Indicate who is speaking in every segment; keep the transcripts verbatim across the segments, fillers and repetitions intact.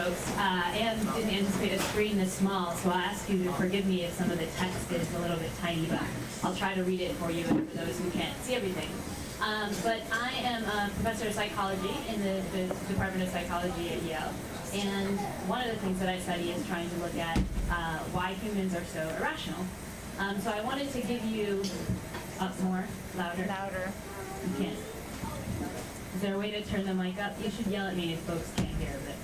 Speaker 1: folks, uh, and didn't anticipate a screen this small, so I'll ask you to forgive me if some of the text is a little bit tiny, but I'll try to read it for you and for those who can't see everything. Um, but I am a professor of psychology in the, the Department of Psychology at Yale, and one of the things that I study is trying to look at uh, why humans are so irrational. Um, so I wanted to give you up more, louder.
Speaker 2: Louder.
Speaker 1: You can't. Is there a way to turn the mic up? You should yell at me if folks can't hear, but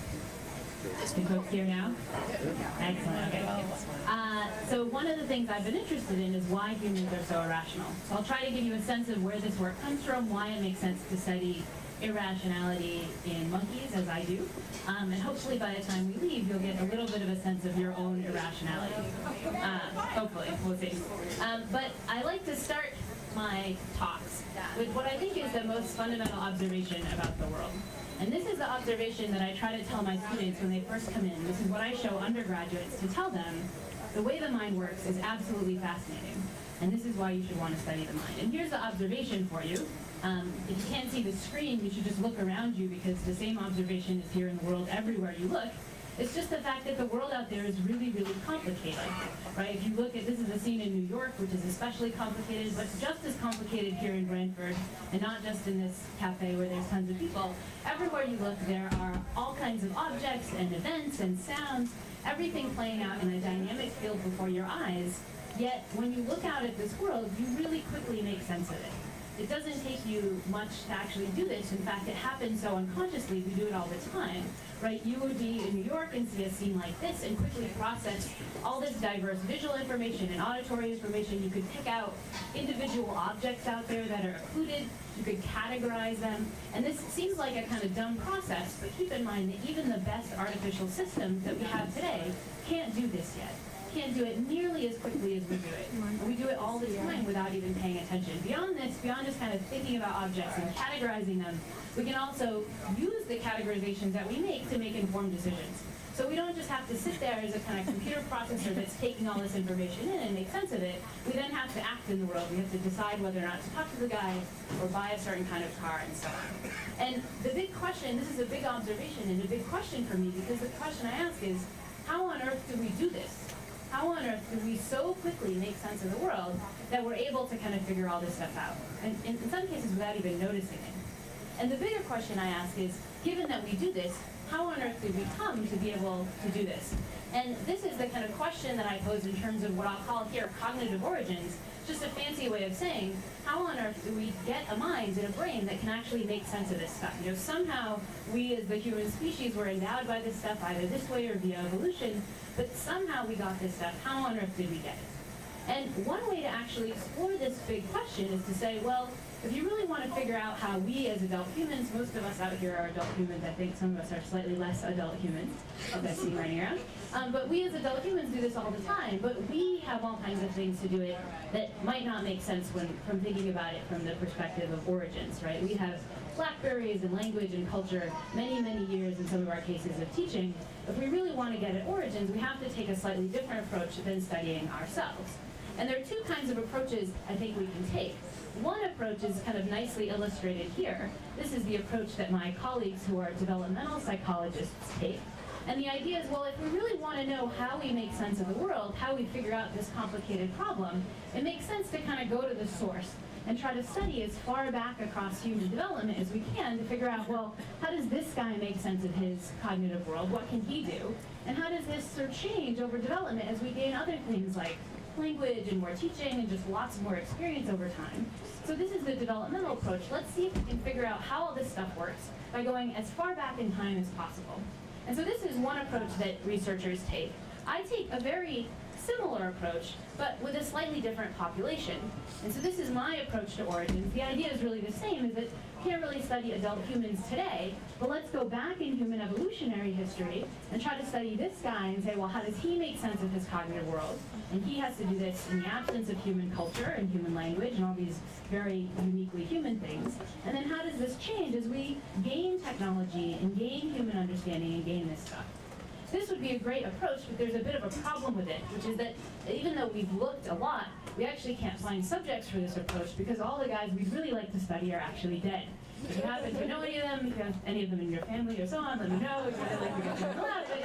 Speaker 1: can folks hear now? Excellent, okay. Uh, so one of the things I've been interested in is why humans are so irrational. So I'll try to give you a sense of where this work comes from, why it makes sense to study irrationality in monkeys, as I do, um, and hopefully by the time we leave, you'll get a little bit of a sense of your own irrationality. Uh, hopefully, we'll see. Um, but I like to start my talks with what I think is the most fundamental observation about the world. And this is the observation that I try to tell my students when they first come in. This is what I show undergraduates to tell them the way the mind works is absolutely fascinating. And this is why you should want to study the mind. And here's the observation for you. Um, if you can't see the screen, you should just look around you because the same observation is here in the world everywhere you look. It's just the fact that the world out there is really, really complicated, right? If you look at, this is a scene in New York, which is especially complicated, but just as complicated here in Brantford, and not just in this cafe where there's tons of people. Everywhere you look, there are all kinds of objects and events and sounds, everything playing out in a dynamic field before your eyes. Yet, when you look out at this world, you really quickly make sense of it. It doesn't take you much to actually do this. In fact, it happens so unconsciously, we do it all the time, right? You would be in New York and see a scene like this and quickly process all this diverse visual information and auditory information. You could pick out individual objects out there that are occluded. You could categorize them. And this seems like a kind of dumb process, but keep in mind that even the best artificial systems that we have today can't do this yet. Can't do it nearly as quickly as we do it. And we do it all the time without even paying attention. Beyond this, beyond just kind of thinking about objects and categorizing them, we can also use the categorizations that we make to make informed decisions. So we don't just have to sit there as a kind of computer processor that's taking all this information in and make sense of it. We then have to act in the world. We have to decide whether or not to talk to the guy or buy a certain kind of car and so on. And the big question, this is a big observation and a big question for me, because the question I ask is, how on earth do we do this? How on earth do we so quickly make sense of the world that we're able to kind of figure all this stuff out? And, and in some cases without even noticing it. And the bigger question I ask is, given that we do this, how on earth did we come to be able to do this? And this is the kind of question that I pose in terms of what I'll call here cognitive origins, just a fancy way of saying, how on earth do we get a mind and a brain that can actually make sense of this stuff? You know, somehow we as the human species were endowed by this stuff either this way or via evolution, but somehow we got this stuff. How on earth did we get it? And one way to actually explore this big question is to say, well, if you really want to figure out how we as adult humans, most of us out here are adult humans, I think some of us are slightly less adult humans, as I see running around. Um, but we as adult humans do this all the time, but we have all kinds of things to do it that might not make sense when from thinking about it from the perspective of origins, right? We have blackberries and language and culture, many, many years in some of our cases of teaching. If we really want to get at origins, we have to take a slightly different approach than studying ourselves. And there are two kinds of approaches I think we can take. One approach is kind of nicely illustrated here. This is the approach that my colleagues who are developmental psychologists take. And the idea is, well, if we really want to know how we make sense of the world, how we figure out this complicated problem, it makes sense to kind of go to the source and try to study as far back across human development as we can to figure out, well, how does this guy make sense of his cognitive world? What can he do? And how does this sort of change over development as we gain other things like language and more teaching and just lots more experience over time? So this is the developmental approach. Let's see if we can figure out how all this stuff works by going as far back in time as possible. And so this is one approach that researchers take. I take a very similar approach, but with a slightly different population. And so this is my approach to origins. The idea is really the same, is that we can't really study adult humans today, but let's go back in human evolutionary history and try to study this guy and say, well, how does he make sense of his cognitive world? And he has to do this in the absence of human culture and human language and all these very uniquely human things. And then how does this change as we gain technology and gain human understanding and gain this stuff? This would be a great approach, but there's a bit of a problem with it, which is that even though we've looked a lot, we actually can't find subjects for this approach because all the guys we'd really like to study are actually dead. If you happen to know any of them, if you have any of them in your family or so on, let me know. We'd really like to get to know a lot of it.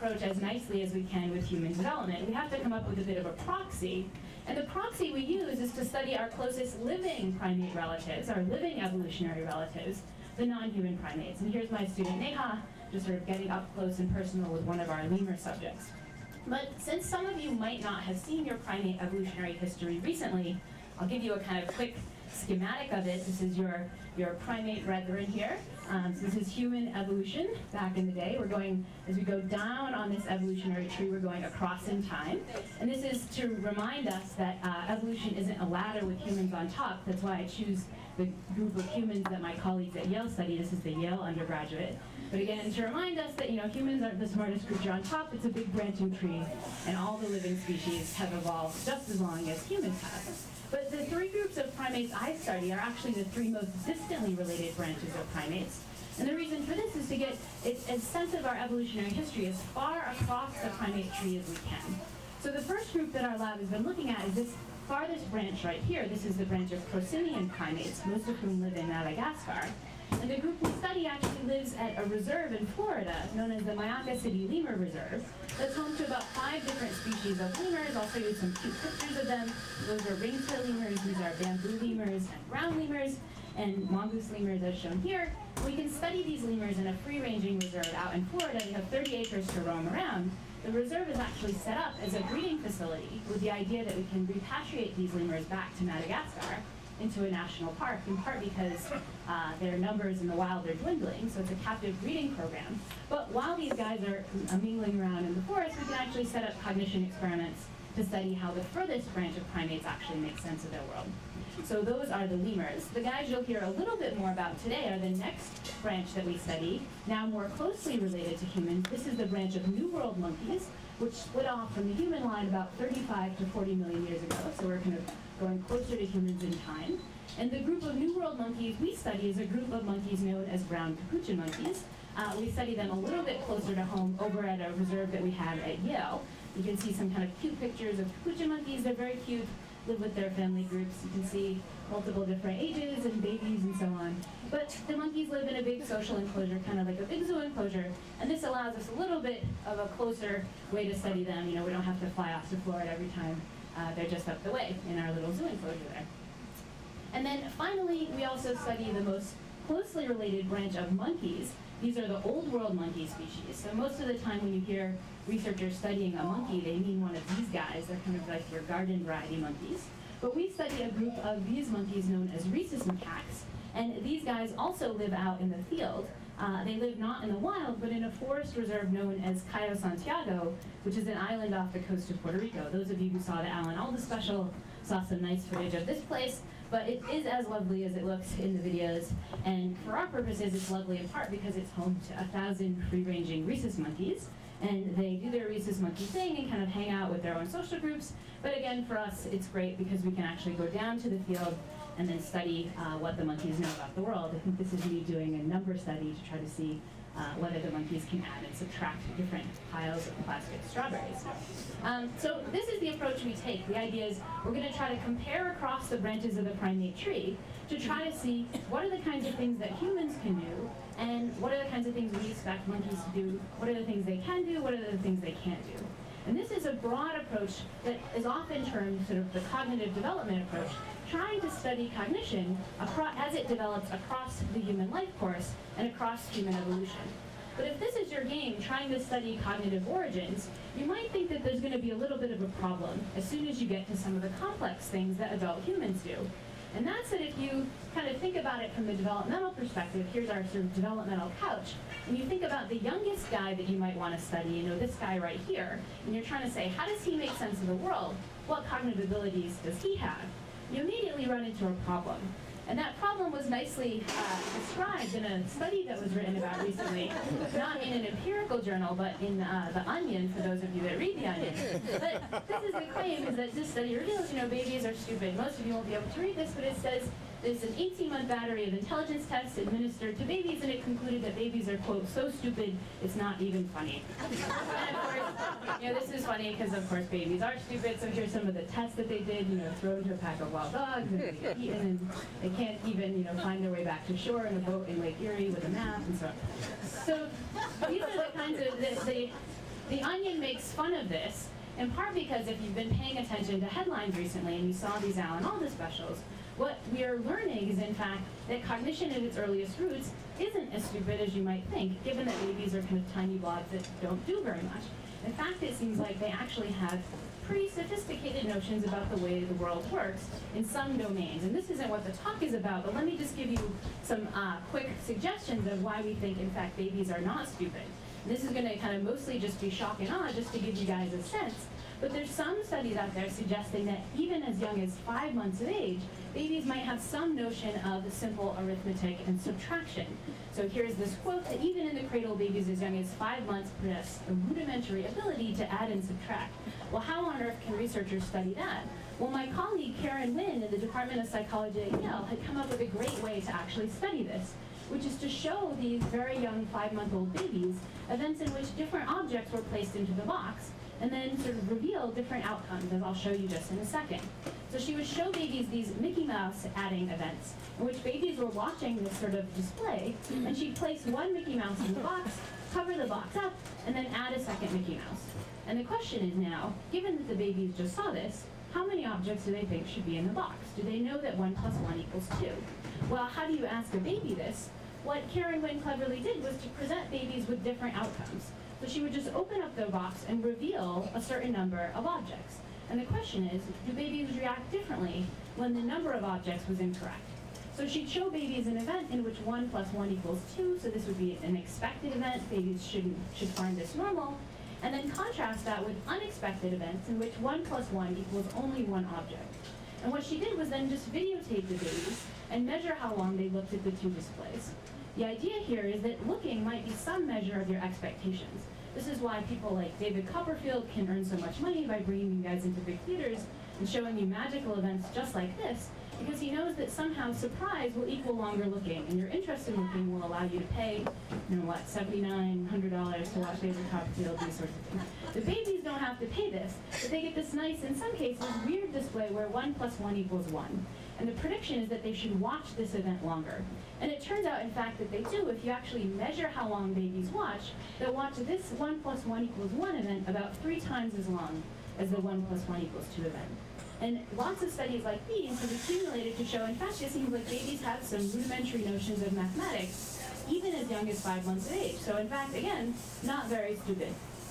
Speaker 1: approach as nicely as we can with human development. We have to come up with a bit of a proxy. And the proxy we use is to study our closest living primate relatives, our living evolutionary relatives, the non-human primates. And here's my student Neha, just sort of getting up close and personal with one of our lemur subjects. But since some of you might not have seen your primate evolutionary history recently, I'll give you a kind of quick schematic of it. This is your, your primate brethren here. Um, so this is human evolution back in the day. We're going, as we go down on this evolutionary tree, we're going across in time. And this is to remind us that uh, evolution isn't a ladder with humans on top. That's why I choose the group of humans that my colleagues at Yale study. This is the Yale undergraduate. But again, to remind us that, you know, humans aren't the smartest creature on top. It's a big branching tree, and all the living species have evolved just as long as humans have. But the three groups of primates I study are actually the three most distantly related branches of primates. And the reason for this is to get a sense of our evolutionary history as far across the primate tree as we can. So the first group that our lab has been looking at is this farthest branch right here. This is the branch of prosimian primates, most of whom live in Madagascar. And the group we study actually lives at a reserve in Florida known as the Myakka City Lemur Reserve. That's home to about five different species of lemurs. I'll show you some cute pictures of them. Those are ringtail lemurs, these are bamboo lemurs and ground lemurs, and mongoose lemurs as shown here. We can study these lemurs in a free-ranging reserve out in Florida. We have thirty acres to roam around. The reserve is actually set up as a breeding facility with the idea that we can repatriate these lemurs back to Madagascar into a national park, in part because uh, their numbers in the wild are dwindling, so it's a captive breeding program. But while these guys are uh, mingling around in the forest, we can actually set up cognition experiments to study how the furthest branch of primates actually make sense of their world. So those are the lemurs. The guys you'll hear a little bit more about today are the next branch that we study, now more closely related to humans. This is the branch of New World monkeys, which split off from the human line about thirty-five to forty million years ago, so we're kind of going closer to humans in time. And the group of New World monkeys we study is a group of monkeys known as brown capuchin monkeys. Uh, we study them a little bit closer to home over at a reserve that we have at Yale. You can see some kind of cute pictures of capuchin monkeys. They're very cute, live with their family groups. You can see multiple different ages and babies and so on. But the monkeys live in a big social enclosure, kind of like a big zoo enclosure, and this allows us a little bit of a closer way to study them. You know, we don't have to fly off to Florida every time. Uh, they're just up the way in our little zoo enclosure there. And then finally, we also study the most closely related branch of monkeys. These are the old world monkey species. So most of the time when you hear researchers studying a monkey, they mean one of these guys. They're kind of like your garden variety monkeys. But we study a group of these monkeys known as rhesus macaques. And these guys also live out in the field. Uh, they live not in the wild, but in a forest reserve known as Cayo Santiago, which is an island off the coast of Puerto Rico. Those of you who saw the Alan Alda special saw some nice footage of this place, but it is as lovely as it looks in the videos. And for our purposes, it's lovely in part because it's home to a thousand free-ranging rhesus monkeys. And they do their rhesus monkey thing and kind of hang out with their own social groups. But again, for us, it's great because we can actually go down to the field and then study uh, what the monkeys know about the world. I think this is me doing a number study to try to see uh, whether the monkeys can add and subtract different piles of plastic strawberries. Um, so this is the approach we take. The idea is we're going to try to compare across the branches of the primate tree to try to see what are the kinds of things that humans can do, and what are the kinds of things we expect monkeys to do, what are the things they can do, what are the things they can't do. And this is a broad approach that is often termed sort of the cognitive development approach, trying to study cognition as it develops across the human life course and across human evolution. But if this is your game, trying to study cognitive origins, you might think that there's going to be a little bit of a problem as soon as you get to some of the complex things that adult humans do. And that's that if you kind of think about it from the developmental perspective, here's our sort of developmental couch, and you think about the youngest guy that you might want to study, you know, this guy right here, and you're trying to say, how does he make sense of the world? What cognitive abilities does he have? You immediately run into a problem. And that problem was nicely uh, described in a study that was written about recently, not in an empirical journal, but in uh, The Onion, for those of you that read The Onion. But this is the claim, is that this study reveals, you know, babies are stupid. Most of you won't be able to read this, but it says there's an eighteen month battery of intelligence tests administered to babies, and it concluded that babies are, quote, so stupid, it's not even funny. And of course, you know, this is funny because, of course, babies are stupid, so here's some of the tests that they did, you know, thrown to a pack of wild dogs, and they get eaten, and they can't even, you know, find their way back to shore in a boat in Lake Erie with a map, and so on. So these are the kinds of, the, the The Onion makes fun of this, in part because if you've been paying attention to headlines recently and you saw these Alan Alda specials, what we are learning is, in fact, that cognition at its earliest roots isn't as stupid as you might think, given that babies are kind of tiny blobs that don't do very much. In fact, it seems like they actually have pretty sophisticated notions about the way the world works in some domains. And this isn't what the talk is about, but let me just give you some uh, quick suggestions of why we think, in fact, babies are not stupid. And this is going to kind of mostly just be shock and awe, just to give you guys a sense. But there's some studies out there suggesting that even as young as five months of age, babies might have some notion of simple arithmetic and subtraction. So here's this quote that even in the cradle, babies as young as five months possess a rudimentary ability to add and subtract. Well, how on earth can researchers study that? Well, my colleague Karen Wynn in the Department of Psychology at Yale had come up with a great way to actually study this, which is to show these very young five-month-old babies events in which different objects were placed into the box, and then sort of reveal different outcomes, as I'll show you just in a second. So she would show babies these Mickey Mouse adding events, in which babies were watching this sort of display, and she'd place one Mickey Mouse in the box, cover the box up, and then add a second Mickey Mouse. And the question is now, given that the babies just saw this, how many objects do they think should be in the box? Do they know that one plus one equals two? Well, how do you ask a baby this? What Karen Wynn cleverly did was to present babies with different outcomes. So she would just open up the box and reveal a certain number of objects. And the question is, do babies react differently when the number of objects was incorrect? So she'd show babies an event in which one plus one equals two, so this would be an expected event. Babies shouldn't, should find this normal. And then contrast that with unexpected events in which one plus one equals only one object. And what she did was then just videotape the babies and measure how long they looked at the two displays. The idea here is that looking might be some measure of your expectations. This is why people like David Copperfield can earn so much money by bringing you guys into big theaters and showing you magical events just like this, because he knows that somehow surprise will equal longer looking, and your interest in looking will allow you to pay, you know what, seventy-nine hundred dollars to watch David Copperfield, these sorts of things. The babies don't have to pay this, but they get this nice, in some cases, weird display where one plus one equals one. And the prediction is that they should watch this event longer. And it turns out, in fact, that they do. If you actually measure how long babies watch, they'll watch this one plus one equals one event about three times as long as the one plus one equals two event. And lots of studies like these have accumulated to show, in fact, it seems like babies have some rudimentary notions of mathematics, even as young as five months of age. So in fact, again, not very stupid.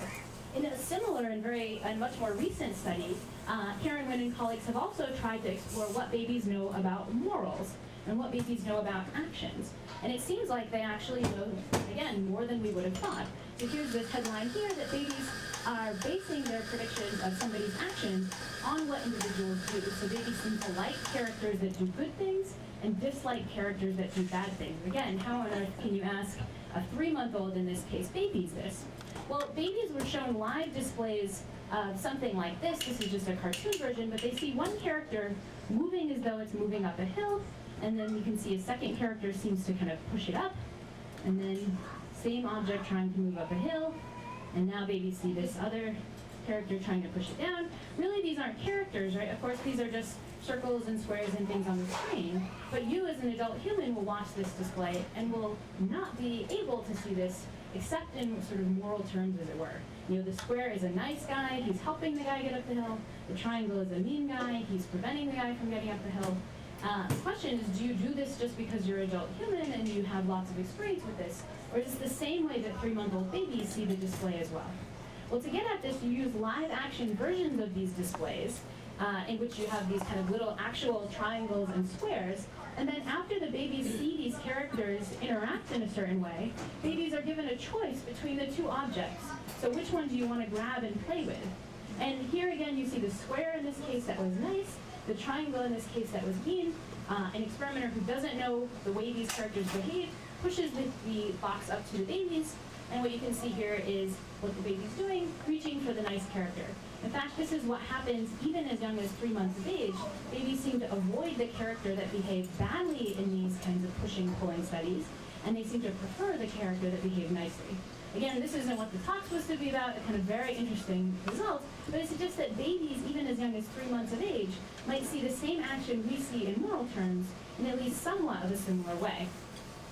Speaker 1: In a similar and very and much more recent study, uh, Karen Wynn and colleagues have also tried to explore what babies know about morals and what babies know about actions. And it seems like they actually know, again, more than we would have thought. So here's this headline here that babies are basing their predictions of somebody's actions on what individuals do. So babies seem to like characters that do good things and dislike characters that do bad things. Again, how on earth can you ask a three-month-old, in this case, babies this? Well, babies were shown live displays of something like this. This is just a cartoon version, but they see one character moving as though it's moving up a hill, and then you can see a second character seems to kind of push it up, and then same object trying to move up a hill, and now babies see this other character trying to push it down. Really, these aren't characters, right? Of course, these are just circles and squares and things on the screen, but you as an adult human will watch this display and will not be able to see this except in sort of moral terms, as it were. You know, the square is a nice guy, he's helping the guy get up the hill. The triangle is a mean guy, he's preventing the guy from getting up the hill. Uh, the question is, do you do this just because you're an adult human and you have lots of experience with this? Or is this the same way that three-month-old babies see the display as well? Well, to get at this, you use live-action versions of these displays, uh, in which you have these kind of little actual triangles and squares. And then after the babies see these characters interact in a certain way, babies are given a choice between the two objects. So which one do you want to grab and play with? And here again, you see the square in this case that was nice, the triangle in this case that was mean. Uh, an experimenter who doesn't know the way these characters behave pushes the, the box up to the babies, and what you can see here is what the baby's doing, reaching for the nice character. In fact, this is what happens even as young as three months of age. Babies seem to avoid the character that behaved badly in these kinds of pushing, pulling studies, and they seem to prefer the character that behaved nicely. Again, this isn't what the talk's supposed to be about, a kind of very interesting result, but it suggests that babies, even as young as three months of age, might see the same action we see in moral terms in at least somewhat of a similar way.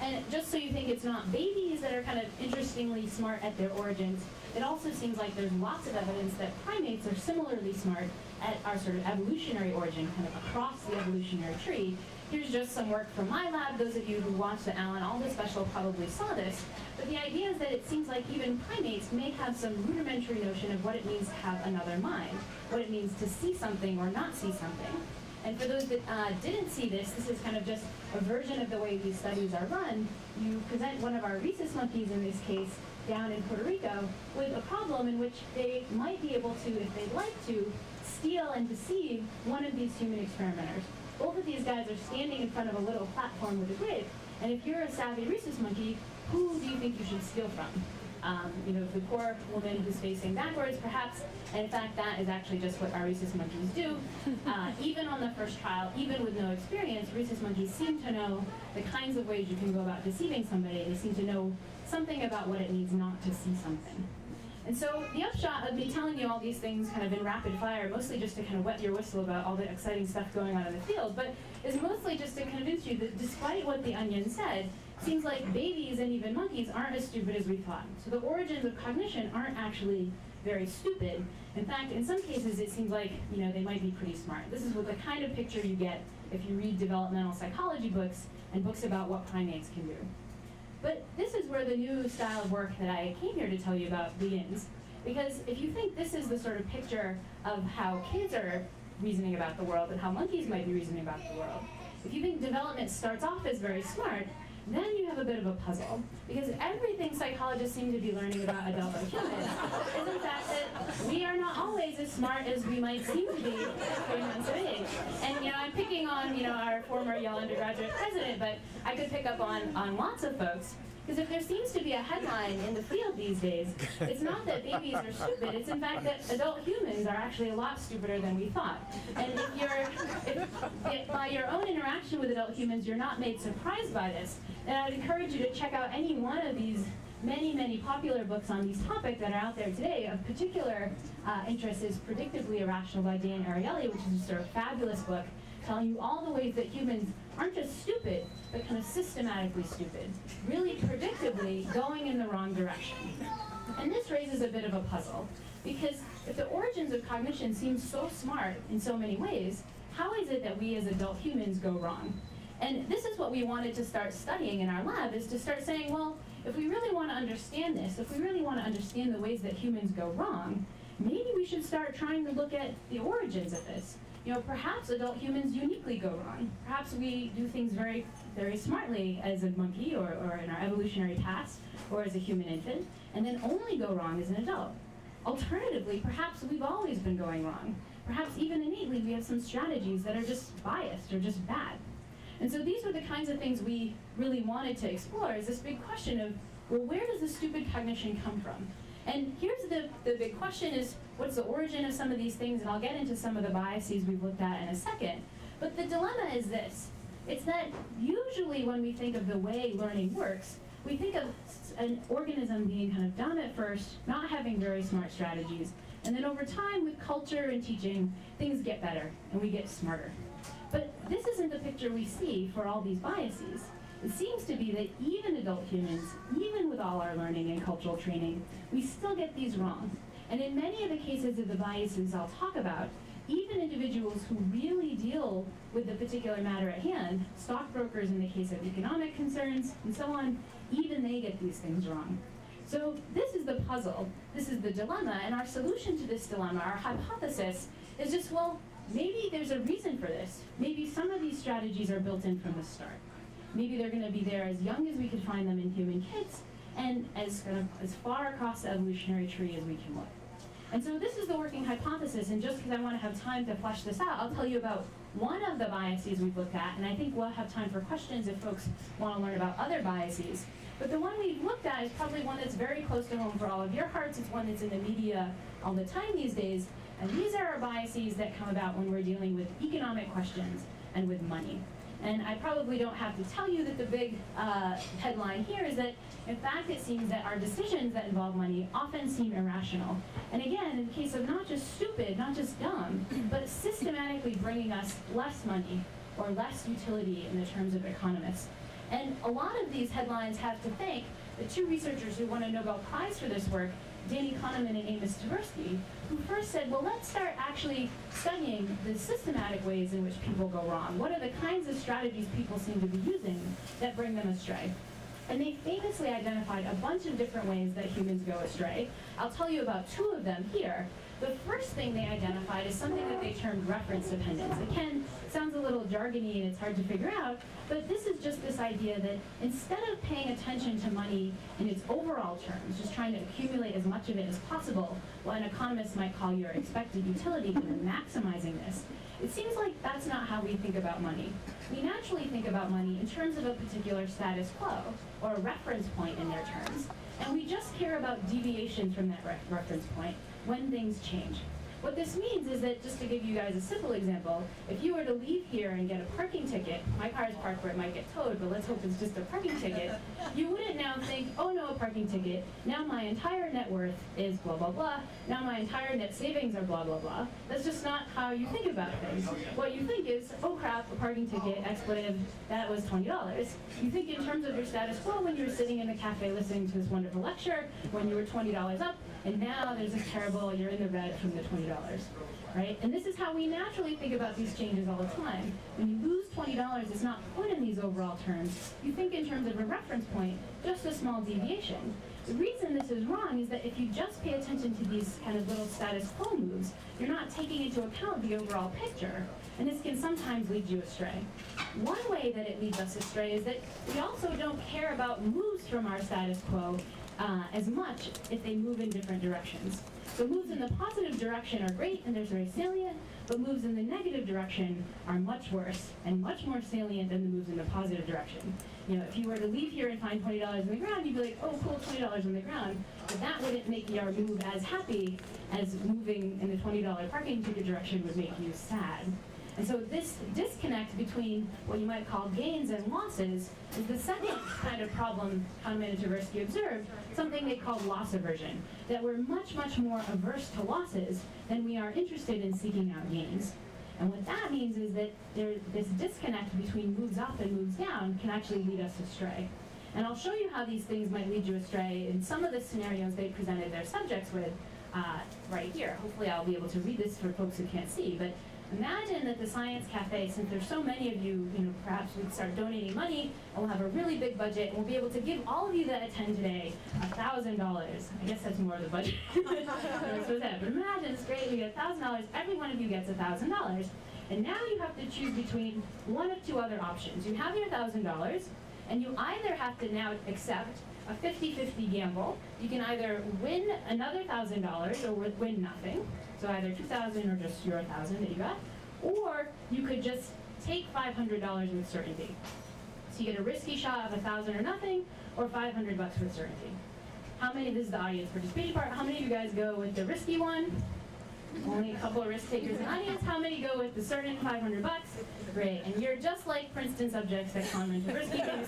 Speaker 1: And just so you think it's not babies that are kind of interestingly smart at their origins, it also seems like there's lots of evidence that primates are similarly smart at our sort of evolutionary origin, kind of across the evolutionary tree. Here's just some work from my lab. Those of you who watched the Alan Alda special probably saw this. But the idea is that it seems like even primates may have some rudimentary notion of what it means to have another mind, what it means to see something or not see something. And for those that uh, didn't see this, this is kind of just a version of the way these studies are run. You present one of our rhesus monkeys, in this case, down in Puerto Rico, with a problem in which they might be able to, if they'd like to, steal and deceive one of these human experimenters. Both of these guys are standing in front of a little platform with a grid, and if you're a savvy rhesus monkey, who do you think you should steal from? Um, you know, the poor woman who's facing backwards, perhaps, and in fact, that is actually just what our rhesus monkeys do. Uh, even on the first trial, even with no experience, rhesus monkeys seem to know the kinds of ways you can go about deceiving somebody. They seem to know something about what it means not to see something. And so the upshot of me telling you all these things kind of in rapid fire, mostly just to kind of wet your whistle about all the exciting stuff going on in the field, but is mostly just to convince you that despite what the Onion said, seems like babies and even monkeys aren't as stupid as we thought. So the origins of cognition aren't actually very stupid. In fact, in some cases, it seems like, you know, they might be pretty smart. This is what the kind of picture you get if you read developmental psychology books and books about what primates can do. But this is where the new style of work that I came here to tell you about begins. Because if you think this is the sort of picture of how kids are reasoning about the world and how monkeys might be reasoning about the world, if you think development starts off as very smart, then you have a bit of a puzzle, because everything psychologists seem to be learning about adult humans is in fact that we are not always as smart as we might seem to be at three months of age. And you know, I'm picking on you know our former Yale undergraduate president, but I could pick up on, on lots of folks. Because if there seems to be a headline in the field these days, it's not that babies are stupid, it's in fact that adult humans are actually a lot stupider than we thought. And if you're, if, if by your own interaction with adult humans you're not made surprised by this, then I'd encourage you to check out any one of these many, many popular books on these topics that are out there today. Of particular uh, interest is Predictably Irrational by Dan Ariely, which is a sort of fabulous book telling you all the ways that humans aren't just stupid, but kind of systematically stupid, really predictably going in the wrong direction. And this raises a bit of a puzzle, because if the origins of cognition seem so smart in so many ways, how is it that we as adult humans go wrong? And this is what we wanted to start studying in our lab, is to start saying, well, if we really want to understand this, if we really want to understand the ways that humans go wrong, maybe we should start trying to look at the origins of this. You know, perhaps adult humans uniquely go wrong. Perhaps we do things very, very smartly as a monkey or, or in our evolutionary past or as a human infant, and then only go wrong as an adult. Alternatively, perhaps we've always been going wrong. Perhaps even innately we have some strategies that are just biased or just bad. And so these were the kinds of things we really wanted to explore, is this big question of, well, where does the stupid cognition come from? And here's the, the big question is, what's the origin of some of these things? And I'll get into some of the biases we've looked at in a second. But the dilemma is this. It's that usually when we think of the way learning works, we think of an organism being kind of dumb at first, not having very smart strategies, and then over time with culture and teaching, things get better and we get smarter. But this isn't the picture we see for all these biases. It seems to be that even adult humans, even with all our learning and cultural training, we still get these wrong. And in many of the cases of the biases I'll talk about, even individuals who really deal with the particular matter at hand, stockbrokers in the case of economic concerns, and so on, even they get these things wrong. So this is the puzzle, this is the dilemma, and our solution to this dilemma, our hypothesis, is just, well, maybe there's a reason for this. Maybe some of these strategies are built in from the start. Maybe they're going to be there as young as we could find them in human kids, and as, kind of, as far across the evolutionary tree as we can look. And so this is the working hypothesis, and just because I want to have time to flesh this out, I'll tell you about one of the biases we've looked at, and I think we'll have time for questions if folks want to learn about other biases. But the one we've looked at is probably one that's very close to home for all of your hearts. It's one that's in the media all the time these days, and these are our biases that come about when we're dealing with economic questions and with money. And I probably don't have to tell you that the big uh, headline here is that, in fact, it seems that our decisions that involve money often seem irrational. And again, in the case of not just stupid, not just dumb, but systematically bringing us less money or less utility in the terms of economists. And a lot of these headlines have to thank the two researchers who won a Nobel Prize for this work, Danny Kahneman and Amos Tversky, who first said, well, let's start actually studying the systematic ways in which people go wrong. What are the kinds of strategies people seem to be using that bring them astray? And they famously identified a bunch of different ways that humans go astray. I'll tell you about two of them here. The first thing they identified is something that they termed reference dependence. Again, it sounds a little jargony and it's hard to figure out, but this is just this idea that instead of paying attention to money in its overall terms, just trying to accumulate as much of it as possible, what an economist might call your expected utility, kind of maximizing this, it seems like that's not how we think about money. We naturally think about money in terms of a particular status quo, or a reference point in their terms, and we just care about deviations from that re reference point when things change. What this means is that, just to give you guys a simple example, if you were to leave here and get a parking ticket, my car is parked where it might get towed, but let's hope it's just a parking ticket, you wouldn't now think, oh no, a parking ticket, now my entire net worth is blah, blah, blah, now my entire net savings are blah, blah, blah. That's just not how you think about things. What you think is, oh crap, a parking ticket, expletive, that was twenty dollars. You think in terms of your status quo when you were sitting in the cafe listening to this wonderful lecture, when you were twenty dollars up, and now there's this terrible, you're in the red from the twenty dollars, right? And this is how we naturally think about these changes all the time. When you lose twenty dollars, it's not put in these overall terms. You think in terms of a reference point, just a small deviation. The reason this is wrong is that if you just pay attention to these kind of little status quo moves, you're not taking into account the overall picture, and this can sometimes lead you astray. One way that it leads us astray is that we also don't care about moves from our status quo uh, as much if they move in different directions. So moves in the positive direction are great and they're very salient, but moves in the negative direction are much worse and much more salient than the moves in the positive direction. You know, if you were to leave here and find twenty dollars on the ground, you'd be like, oh cool, twenty dollars on the ground, but that wouldn't make your move as happy as moving in the twenty dollar parking ticket direction would make you sad. And so this disconnect between what you might call gains and losses is the second kind of problem Kahneman and Tversky observed, something they called loss aversion, that we're much, much more averse to losses than we are interested in seeking out gains. And what that means is that there, this disconnect between moves up and moves down can actually lead us astray. And I'll show you how these things might lead you astray in some of the scenarios they presented their subjects with uh, right here. Hopefully I'll be able to read this for folks who can't see, but imagine that the Science Cafe, since there's so many of you, you know, perhaps we'd start donating money, and we'll have a really big budget, and we'll be able to give all of you that attend today a thousand dollars. I guess that's more of the budget. But imagine, it's great, we get a thousand dollars, every one of you gets a thousand dollars, and now you have to choose between one of two other options. You have your thousand dollars, and you either have to now accept a fifty fifty gamble. You can either win another thousand dollars or win nothing. So either two thousand or just your thousand that you got, or you could just take five hundred dollars with certainty. So you get a risky shot of a thousand or nothing, or five hundred bucks with certainty. How many? This is the audience participating part. How many of you guys go with the risky one? Only a couple of risk takers in the audience. How many go with the certain five hundred bucks? Great. And you're just like Princeton subjects that comment to risky things.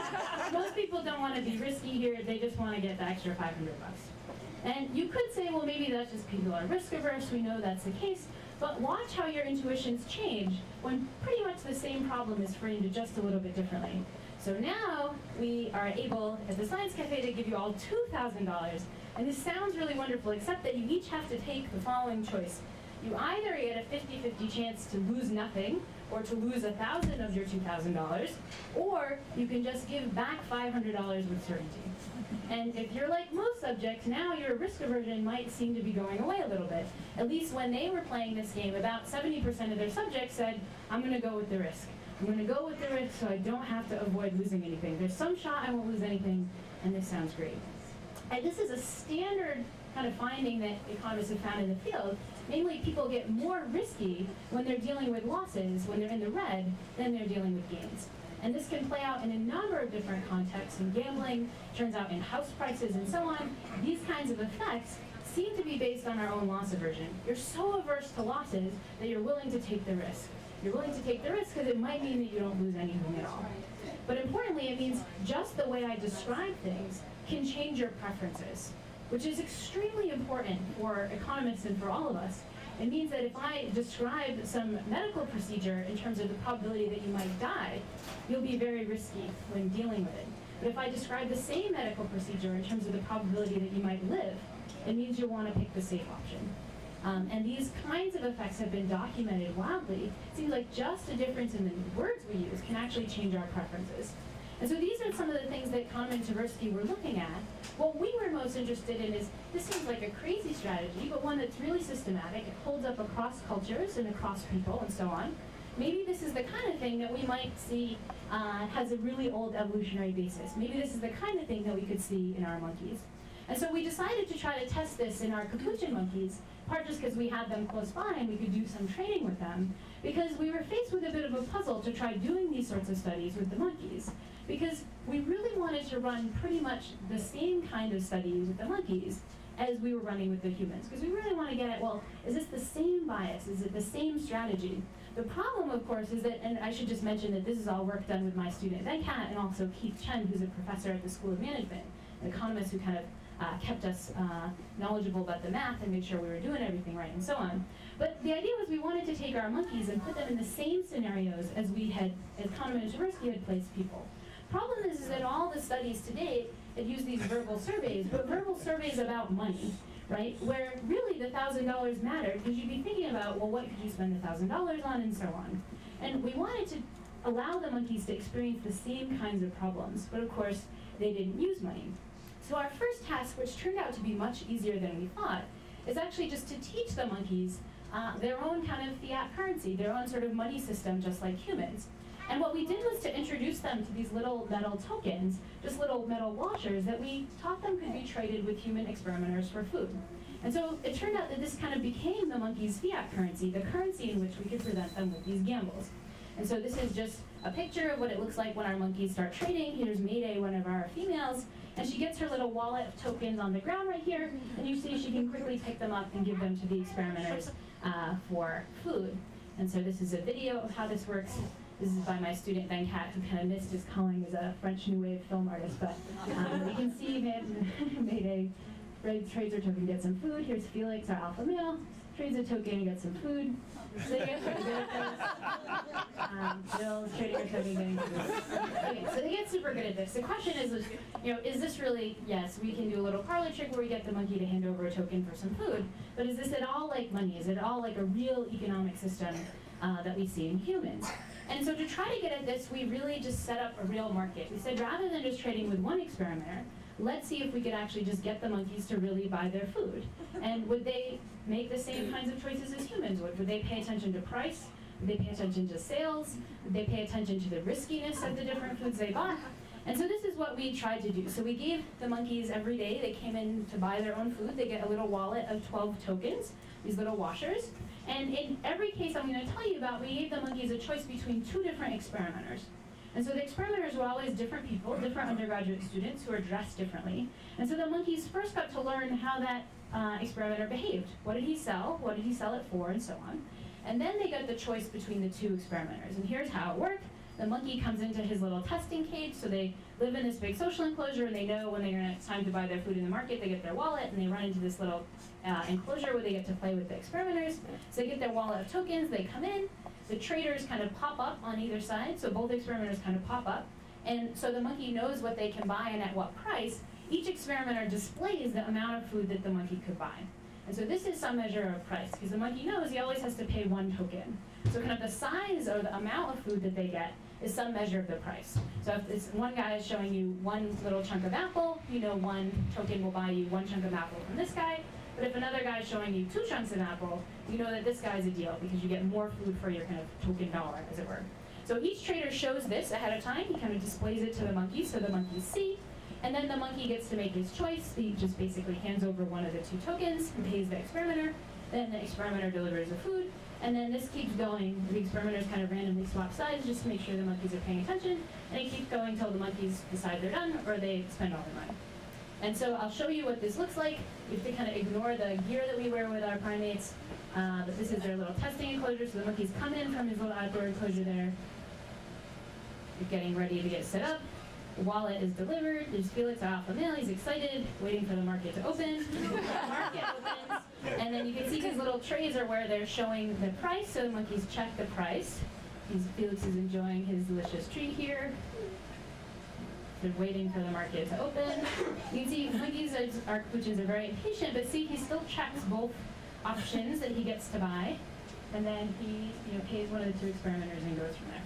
Speaker 1: Most people don't want to be risky here. They just want to get the extra five hundred bucks. And you could say, well, maybe that's just people are risk averse. We know that's the case. But watch how your intuitions change when pretty much the same problem is framed just a little bit differently. So now we are able, at the Science Cafe, to give you all two thousand dollars. And this sounds really wonderful, except that you each have to take the following choice. You either get a fifty fifty chance to lose nothing, or to lose a thousand of your two thousand dollars, or you can just give back five hundred dollars with certainty. And if you're like most subjects, now your risk aversion might seem to be going away a little bit. At least when they were playing this game, about seventy percent of their subjects said, I'm going to go with the risk. I'm going to go with the risk so I don't have to avoid losing anything. There's some shot I won't lose anything, and this sounds great. And this is a standard kind of finding that economists have found in the field. Namely, people get more risky when they're dealing with losses, when they're in the red, than they're dealing with gains. And this can play out in a number of different contexts. In gambling, turns out in house prices and so on. These kinds of effects seem to be based on our own loss aversion. You're so averse to losses that you're willing to take the risk. You're willing to take the risk because it might mean that you don't lose anything at all. But importantly, it means just the way I describe things can change your preferences, which is extremely important for economists and for all of us. It means that if I describe some medical procedure in terms of the probability that you might die, you'll be very risky when dealing with it. But if I describe the same medical procedure in terms of the probability that you might live, it means you'll want to pick the safe option. Um, and these kinds of effects have been documented wildly. It seems like just a difference in the words we use can actually change our preferences. And so these are some of the things that Kahneman and Tversky were looking at. What we were most interested in is, this seems like a crazy strategy, but one that's really systematic. It holds up across cultures and across people and so on. Maybe this is the kind of thing that we might see uh, has a really old evolutionary basis. Maybe this is the kind of thing that we could see in our monkeys. And so we decided to try to test this in our capuchin monkeys, part just because we had them close by and we could do some training with them, because we were faced with a bit of a puzzle to try doing these sorts of studies with the monkeys, because we really wanted to run pretty much the same kind of studies with the monkeys as we were running with the humans, because we really want to get at, well, is this the same bias? Is it the same strategy? The problem, of course, is that, and I should just mention that this is all work done with my student Venkat and also Keith Chen, who's a professor at the School of Management, an economist who kind of Uh, kept us uh, knowledgeable about the math and made sure we were doing everything right and so on. But the idea was we wanted to take our monkeys and put them in the same scenarios as we had, as Kahneman and Tversky had placed people. Problem is, is that all the studies to date had used these verbal surveys, but verbal surveys about money, right? Where really the one thousand dollars mattered, because you'd be thinking about, well, what could you spend the one thousand dollars on and so on. And we wanted to allow the monkeys to experience the same kinds of problems, but of course, they didn't use money. So our first task, which turned out to be much easier than we thought, is actually just to teach the monkeys uh, their own kind of fiat currency, their own sort of money system, just like humans. And what we did was to introduce them to these little metal tokens, just little metal washers that we taught them could be traded with human experimenters for food. And so it turned out that this kind of became the monkeys' fiat currency, the currency in which we could present them with these gambles. And so this is just a picture of what it looks like when our monkeys start trading. Here's Mayday, one of our females, and she gets her little wallet of tokens on the ground right here, and you see she can quickly pick them up and give them to the experimenters uh, for food. And so this is a video of how this works. This is by my student Venkat, who kind of missed his calling as a French New Wave film artist, but um, you can see Mayday trades her token, gets some food. Here's Felix, our alpha male, trades a token and gets some food. So they get pretty good at this. Um, Bill's trading her token, getting food. Okay, so they get super good at this. The question is, you know, is this really, yes, we can do a little parlor trick where we get the monkey to hand over a token for some food, but is this at all like money? Is it at all like a real economic system uh, that we see in humans? And so to try to get at this, we really just set up a real market. We said, rather than just trading with one experimenter, let's see if we could actually just get the monkeys to really buy their food. And would they make the same kinds of choices as humans would? Would they pay attention to price? Would they pay attention to sales? Would they pay attention to the riskiness of the different foods they bought? And so this is what we tried to do. So we gave the monkeys every day, they came in to buy their own food. They get a little wallet of twelve tokens, these little washers. And in every case I'm going to tell you about, we gave the monkeys a choice between two different experimenters. And so the experimenters were always different people, different undergraduate students who are dressed differently. And so the monkeys first got to learn how that uh, experimenter behaved. What did he sell? What did he sell it for? And so on. And then they got the choice between the two experimenters. And here's how it worked. The monkey comes into his little testing cage, so they live in this big social enclosure, and they know when they're gonna, it's time to buy their food in the market, they get their wallet, and they run into this little uh, enclosure where they get to play with the experimenters. So they get their wallet of tokens, they come in, the traders kind of pop up on either side, so both experimenters kind of pop up, and so the monkey knows what they can buy and at what price. Each experimenter displays the amount of food that the monkey could buy. And so this is some measure of price, because the monkey knows he always has to pay one token. So kind of the size or the amount of food that they get is some measure of the price. So if this one guy is showing you one little chunk of apple, you know one token will buy you one chunk of apple from this guy. But if another guy is showing you two chunks of apple, you know that this guy's a deal because you get more food for your kind of token dollar, as it were. So each trader shows this ahead of time. He kind of displays it to the monkeys so the monkeys see. And then the monkey gets to make his choice. He just basically hands over one of the two tokens and pays the experimenter. Then the experimenter delivers the food. And then this keeps going. The experimenters kind of randomly swap sides just to make sure the monkeys are paying attention. And it keeps going until the monkeys decide they're done or they spend all their money. And so I'll show you what this looks like. You have to kind of ignore the gear that we wear with our primates. Uh, but this is their little testing enclosure. So the monkeys come in from his little outdoor enclosure there. They're getting ready to get set up. The wallet is delivered. There's Felix, our alpha male. He's excited, waiting for the market to open. The market opens, and And then you can see these little trays are where they're showing the price, so the monkeys check the price. He's, Felix is enjoying his delicious treat here. They're waiting for the market to open. You can see monkeys are, are, capuchins are very impatient, but see, he still checks both options that he gets to buy, and then he you know, pays one of the two experimenters and goes from there.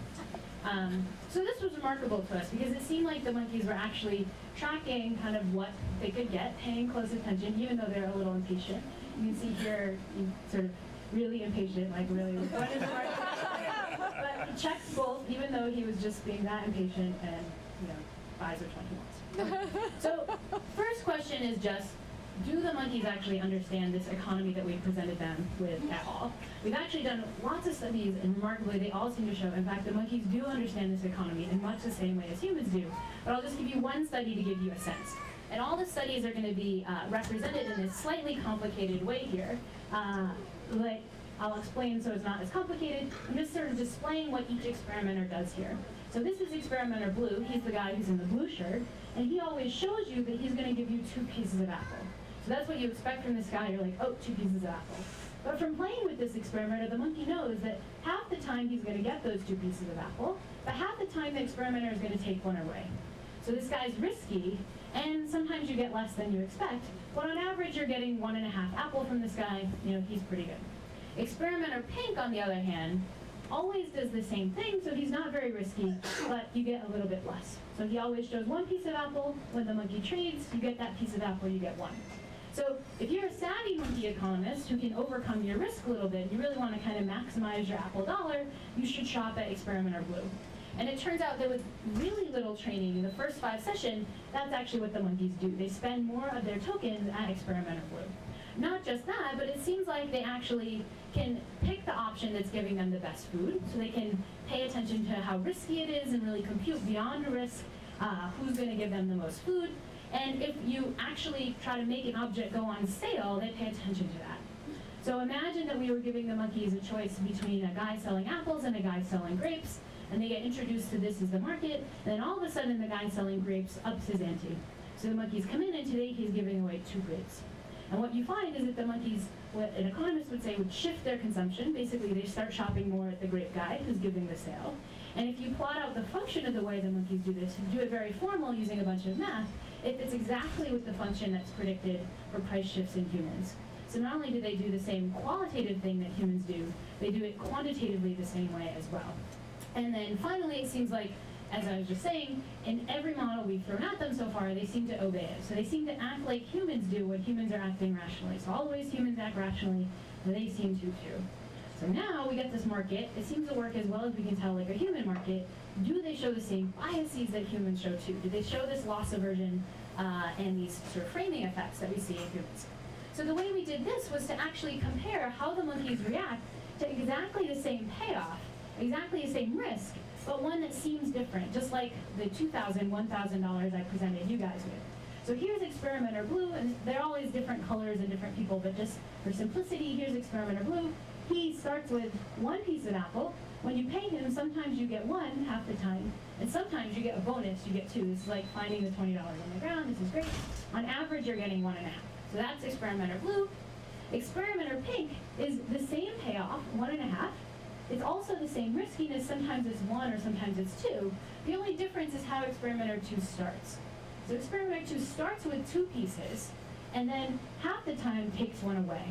Speaker 1: Um, so this was remarkable to us because it seemed like the monkeys were actually tracking kind of what they could get, paying close attention, even though they're a little impatient. You can see here, sort of really impatient, like really, what is the market? But he checked both, even though he was just being that impatient and, you know, buys which one he wants. So first question is just, do the monkeys actually understand this economy that we presented them with at all? We've actually done lots of studies, and remarkably, they all seem to show, in fact, the monkeys do understand this economy in much the same way as humans do. But I'll just give you one study to give you a sense. And all the studies are going to be uh, represented in this slightly complicated way here. Uh, like, I'll explain so it's not as complicated. I'm just sort of displaying what each experimenter does here. So this is experimenter blue. He's the guy who's in the blue shirt. And he always shows you that he's going to give you two pieces of apple. So that's what you expect from this guy. You're like, oh, two pieces of apple. But from playing with this experimenter, the monkey knows that half the time he's going to get those two pieces of apple, but half the time the experimenter is going to take one away. So this guy's risky, and sometimes you get less than you expect, but on average you're getting one and a half apple from this guy. You know, he's pretty good. Experimenter pink, on the other hand, always does the same thing, so he's not very risky, but you get a little bit less. So he always shows one piece of apple. When the monkey trades, you get that piece of apple, you get one. So if you're a savvy monkey economist who can overcome your risk a little bit, you really want to kind of maximize your apple dollar, you should shop at experimenter blue. And it turns out that with really little training in the first five sessions, that's actually what the monkeys do. They spend more of their tokens at experimenter blue. Not just that, but it seems like they actually can pick the option that's giving them the best food, so they can pay attention to how risky it is and really compute beyond risk uh, who's going to give them the most food. And if you actually try to make an object go on sale, they pay attention to that. So imagine that we were giving the monkeys a choice between a guy selling apples and a guy selling grapes, and they get introduced to this as the market, and then all of a sudden the guy selling grapes ups his ante. So the monkeys come in, and today he's giving away two grapes. And what you find is that the monkeys, what an economist would say, would shift their consumption. Basically, they start shopping more at the grape guy who's giving the sale. And if you plot out the function of the way the monkeys do this, and do it very formal using a bunch of math, it fits exactly with the function that's predicted for price shifts in humans. So not only do they do the same qualitative thing that humans do, they do it quantitatively the same way as well. And then finally, it seems like, as I was just saying, in every model we've thrown at them so far, they seem to obey it. So they seem to act like humans do when humans are acting rationally. So all the ways humans act rationally, they seem to too. So now we get this market. It seems to work as well as we can tell like a human market. Do they show the same biases that humans show too? Do they show this loss aversion uh, and these sort of framing effects that we see in humans? So the way we did this was to actually compare how the monkeys react to exactly the same payoff, exactly the same risk, but one that seems different, just like the two thousand dollars, one thousand dollars I presented you guys with. So here's experimenter blue, and they're always different colors and different people, but just for simplicity, here's experimenter blue. He starts with one piece of apple. When you pay him, sometimes you get one half the time, and sometimes you get a bonus, you get two. This is like finding the twenty dollars on the ground. This is great. On average, you're getting one and a half. So that's experimenter blue. Experimenter pink is the same payoff, one and a half. It's also the same riskiness. Sometimes it's one or sometimes it's two. The only difference is how experimenter two starts. So experimenter two starts with two pieces, and then half the time takes one away.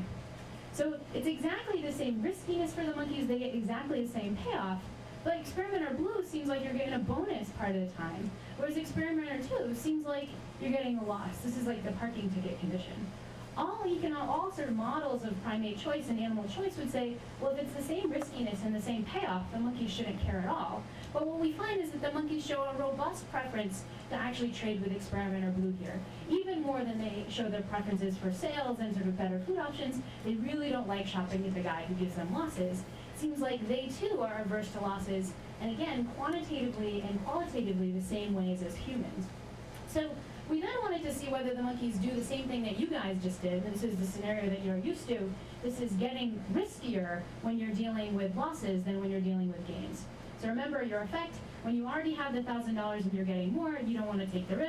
Speaker 1: So it's exactly the same riskiness for the monkeys. They get exactly the same payoff. But experimenter blue seems like you're getting a bonus part of the time, whereas experimenter two seems like you're getting a loss. This is like the parking ticket condition. All econ all sort of models of primate choice and animal choice would say, well, if it's the same riskiness and the same payoff, the monkeys shouldn't care at all. But what we find is that the monkeys show a robust preference to actually trade with experimenter blue here. Even more than they show their preferences for sales and sort of better food options, they really don't like shopping with the guy who gives them losses. Seems like they too are averse to losses, and again, quantitatively and qualitatively the same ways as humans. So we then wanted to see whether the monkeys do the same thing that you guys just did. This is the scenario that you're used to. This is getting riskier when you're dealing with losses than when you're dealing with gains. So remember your effect, when you already have the one thousand dollars and you're getting more, you don't want to take the risk.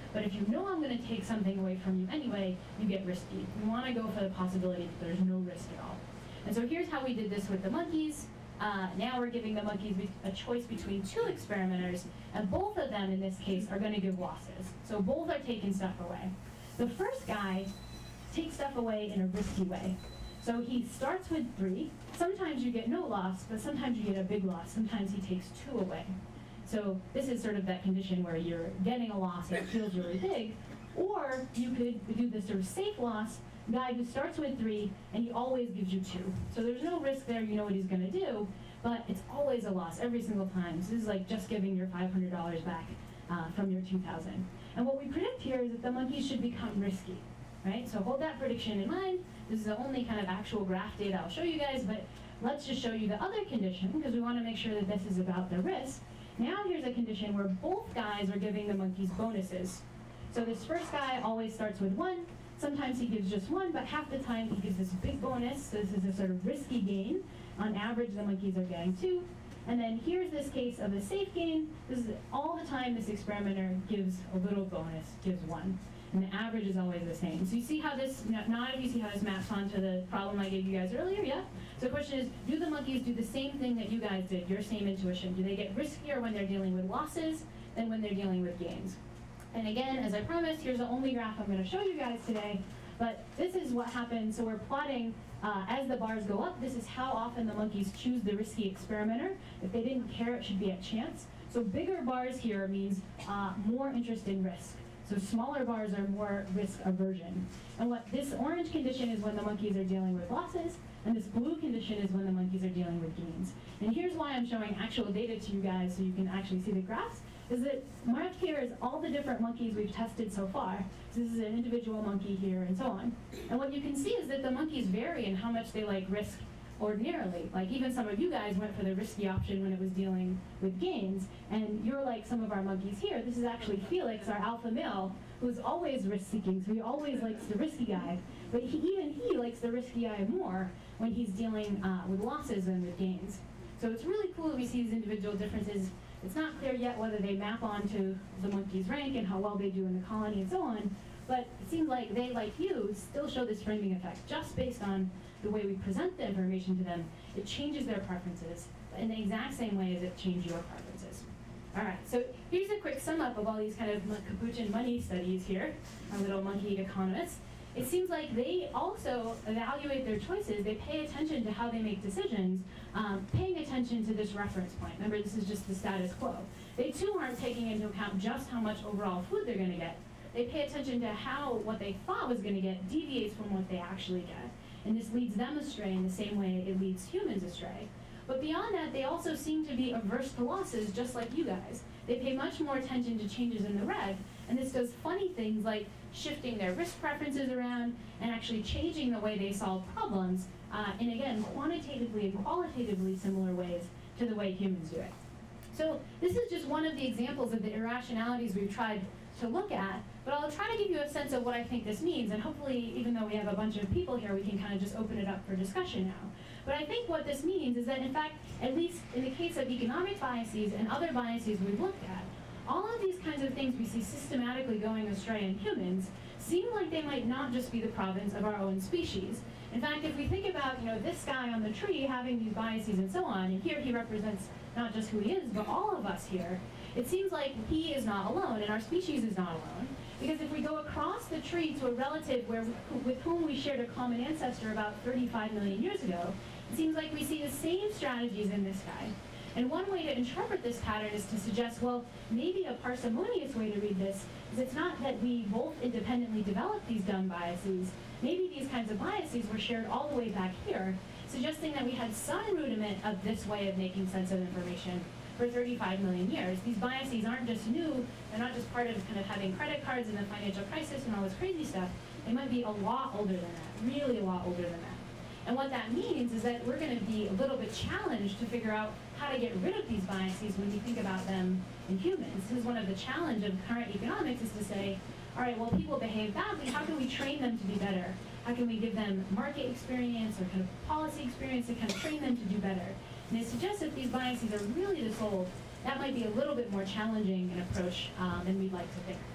Speaker 1: But if you know I'm going to take something away from you anyway, you get risky. You want to go for the possibility that there's no risk at all. And so here's how we did this with the monkeys. Uh, now we're giving the monkeys a choice between two experimenters, and both of them, in this case, are going to give losses. So both are taking stuff away. The first guy takes stuff away in a risky way. So he starts with three. Sometimes you get no loss, but sometimes you get a big loss. Sometimes he takes two away. So this is sort of that condition where you're getting a loss and it feels really big. Or you could do this sort of safe loss guy who starts with three and he always gives you two. So there's no risk there, you know what he's going to do, but it's always a loss every single time. So this is like just giving your five hundred dollars back uh, from your two thousand. And what we predict here is that the monkeys should become risky, right? So hold that prediction in mind. This is the only kind of actual graph data I'll show you guys, but let's just show you the other condition because we want to make sure that this is about the risk. Now here's a condition where both guys are giving the monkeys bonuses. So this first guy always starts with one. Sometimes he gives just one, but half the time he gives this big bonus. So this is a sort of risky gain. On average, the monkeys are getting two. And then here's this case of a safe gain. This is all the time this experimenter gives a little bonus, gives one. And the average is always the same. So you see how this, now if you see how this maps onto the problem I gave you guys earlier, yeah? So the question is, do the monkeys do the same thing that you guys did, your same intuition? Do they get riskier when they're dealing with losses than when they're dealing with gains? And again, as I promised, here's the only graph I'm going to show you guys today. But this is what happens. So we're plotting uh, as the bars go up. This is how often the monkeys choose the risky experimenter. If they didn't care, it should be at chance. So bigger bars here means uh, more interest in risk. So smaller bars are more risk aversion. And what this orange condition is when the monkeys are dealing with losses, and this blue condition is when the monkeys are dealing with gains. And here's why I'm showing actual data to you guys so you can actually see the graphs. Is that marked here is all the different monkeys we've tested so far. So this is an individual monkey here and so on. And what you can see is that the monkeys vary in how much they like risk ordinarily. Like even some of you guys went for the risky option when it was dealing with gains, and you're like some of our monkeys here. This is actually Felix, our alpha male, who's always risk-seeking, so he always likes the risky guy. But he, even he likes the risky guy more when he's dealing uh, with losses than with gains. So it's really cool that we see these individual differences. It's not clear yet whether they map onto the monkey's rank and how well they do in the colony and so on, but it seems like they, like you, still show this framing effect just based on the way we present the information to them. It changes their preferences in the exact same way as it changed your preferences. All right, so here's a quick sum up of all these kind of capuchin money studies here, our little monkey economists. It seems like they also evaluate their choices. They pay attention to how they make decisions, um, paying attention to this reference point. Remember, this is just the status quo. They too aren't taking into account just how much overall food they're going to get. They pay attention to how what they thought was going to get deviates from what they actually get. And this leads them astray in the same way it leads humans astray. But beyond that, they also seem to be averse to losses, just like you guys. They pay much more attention to changes in the reg, and this does funny things like shifting their risk preferences around and actually changing the way they solve problems uh, in, again, quantitatively and qualitatively similar ways to the way humans do it. So this is just one of the examples of the irrationalities we've tried to look at, but I'll try to give you a sense of what I think this means, and hopefully, even though we have a bunch of people here, we can kind of just open it up for discussion now. But I think what this means is that, in fact, at least in the case of economic biases and other biases we've looked at, all of these kinds of things we see systematically going astray in humans seem like they might not just be the province of our own species. In fact, if we think about, you know, this guy on the tree having these biases and so on, and here he represents not just who he is, but all of us here, it seems like he is not alone, and our species is not alone. Because if we go across the tree to a relative where, with whom we shared a common ancestor about thirty-five million years ago, it seems like we see the same strategies in this guy. And one way to interpret this pattern is to suggest, well, maybe a parsimonious way to read this is it's not that we both independently developed these dumb biases. Maybe these kinds of biases were shared all the way back here, suggesting that we had some rudiment of this way of making sense of information for thirty-five million years. These biases aren't just new, they're not just part of kind of having credit cards and the financial crisis and all this crazy stuff. They might be a lot older than that, really a lot older than that. And what that means is that we're going to be a little bit challenged to figure out how to get rid of these biases when we think about them in humans. This is one of the challenges of current economics, is to say, all right, well, people behave badly, how can we train them to be better? How can we give them market experience or kind of policy experience to kind of train them to do better? And it suggests that these biases are really this old. That might be a little bit more challenging an approach um, than we'd like to think.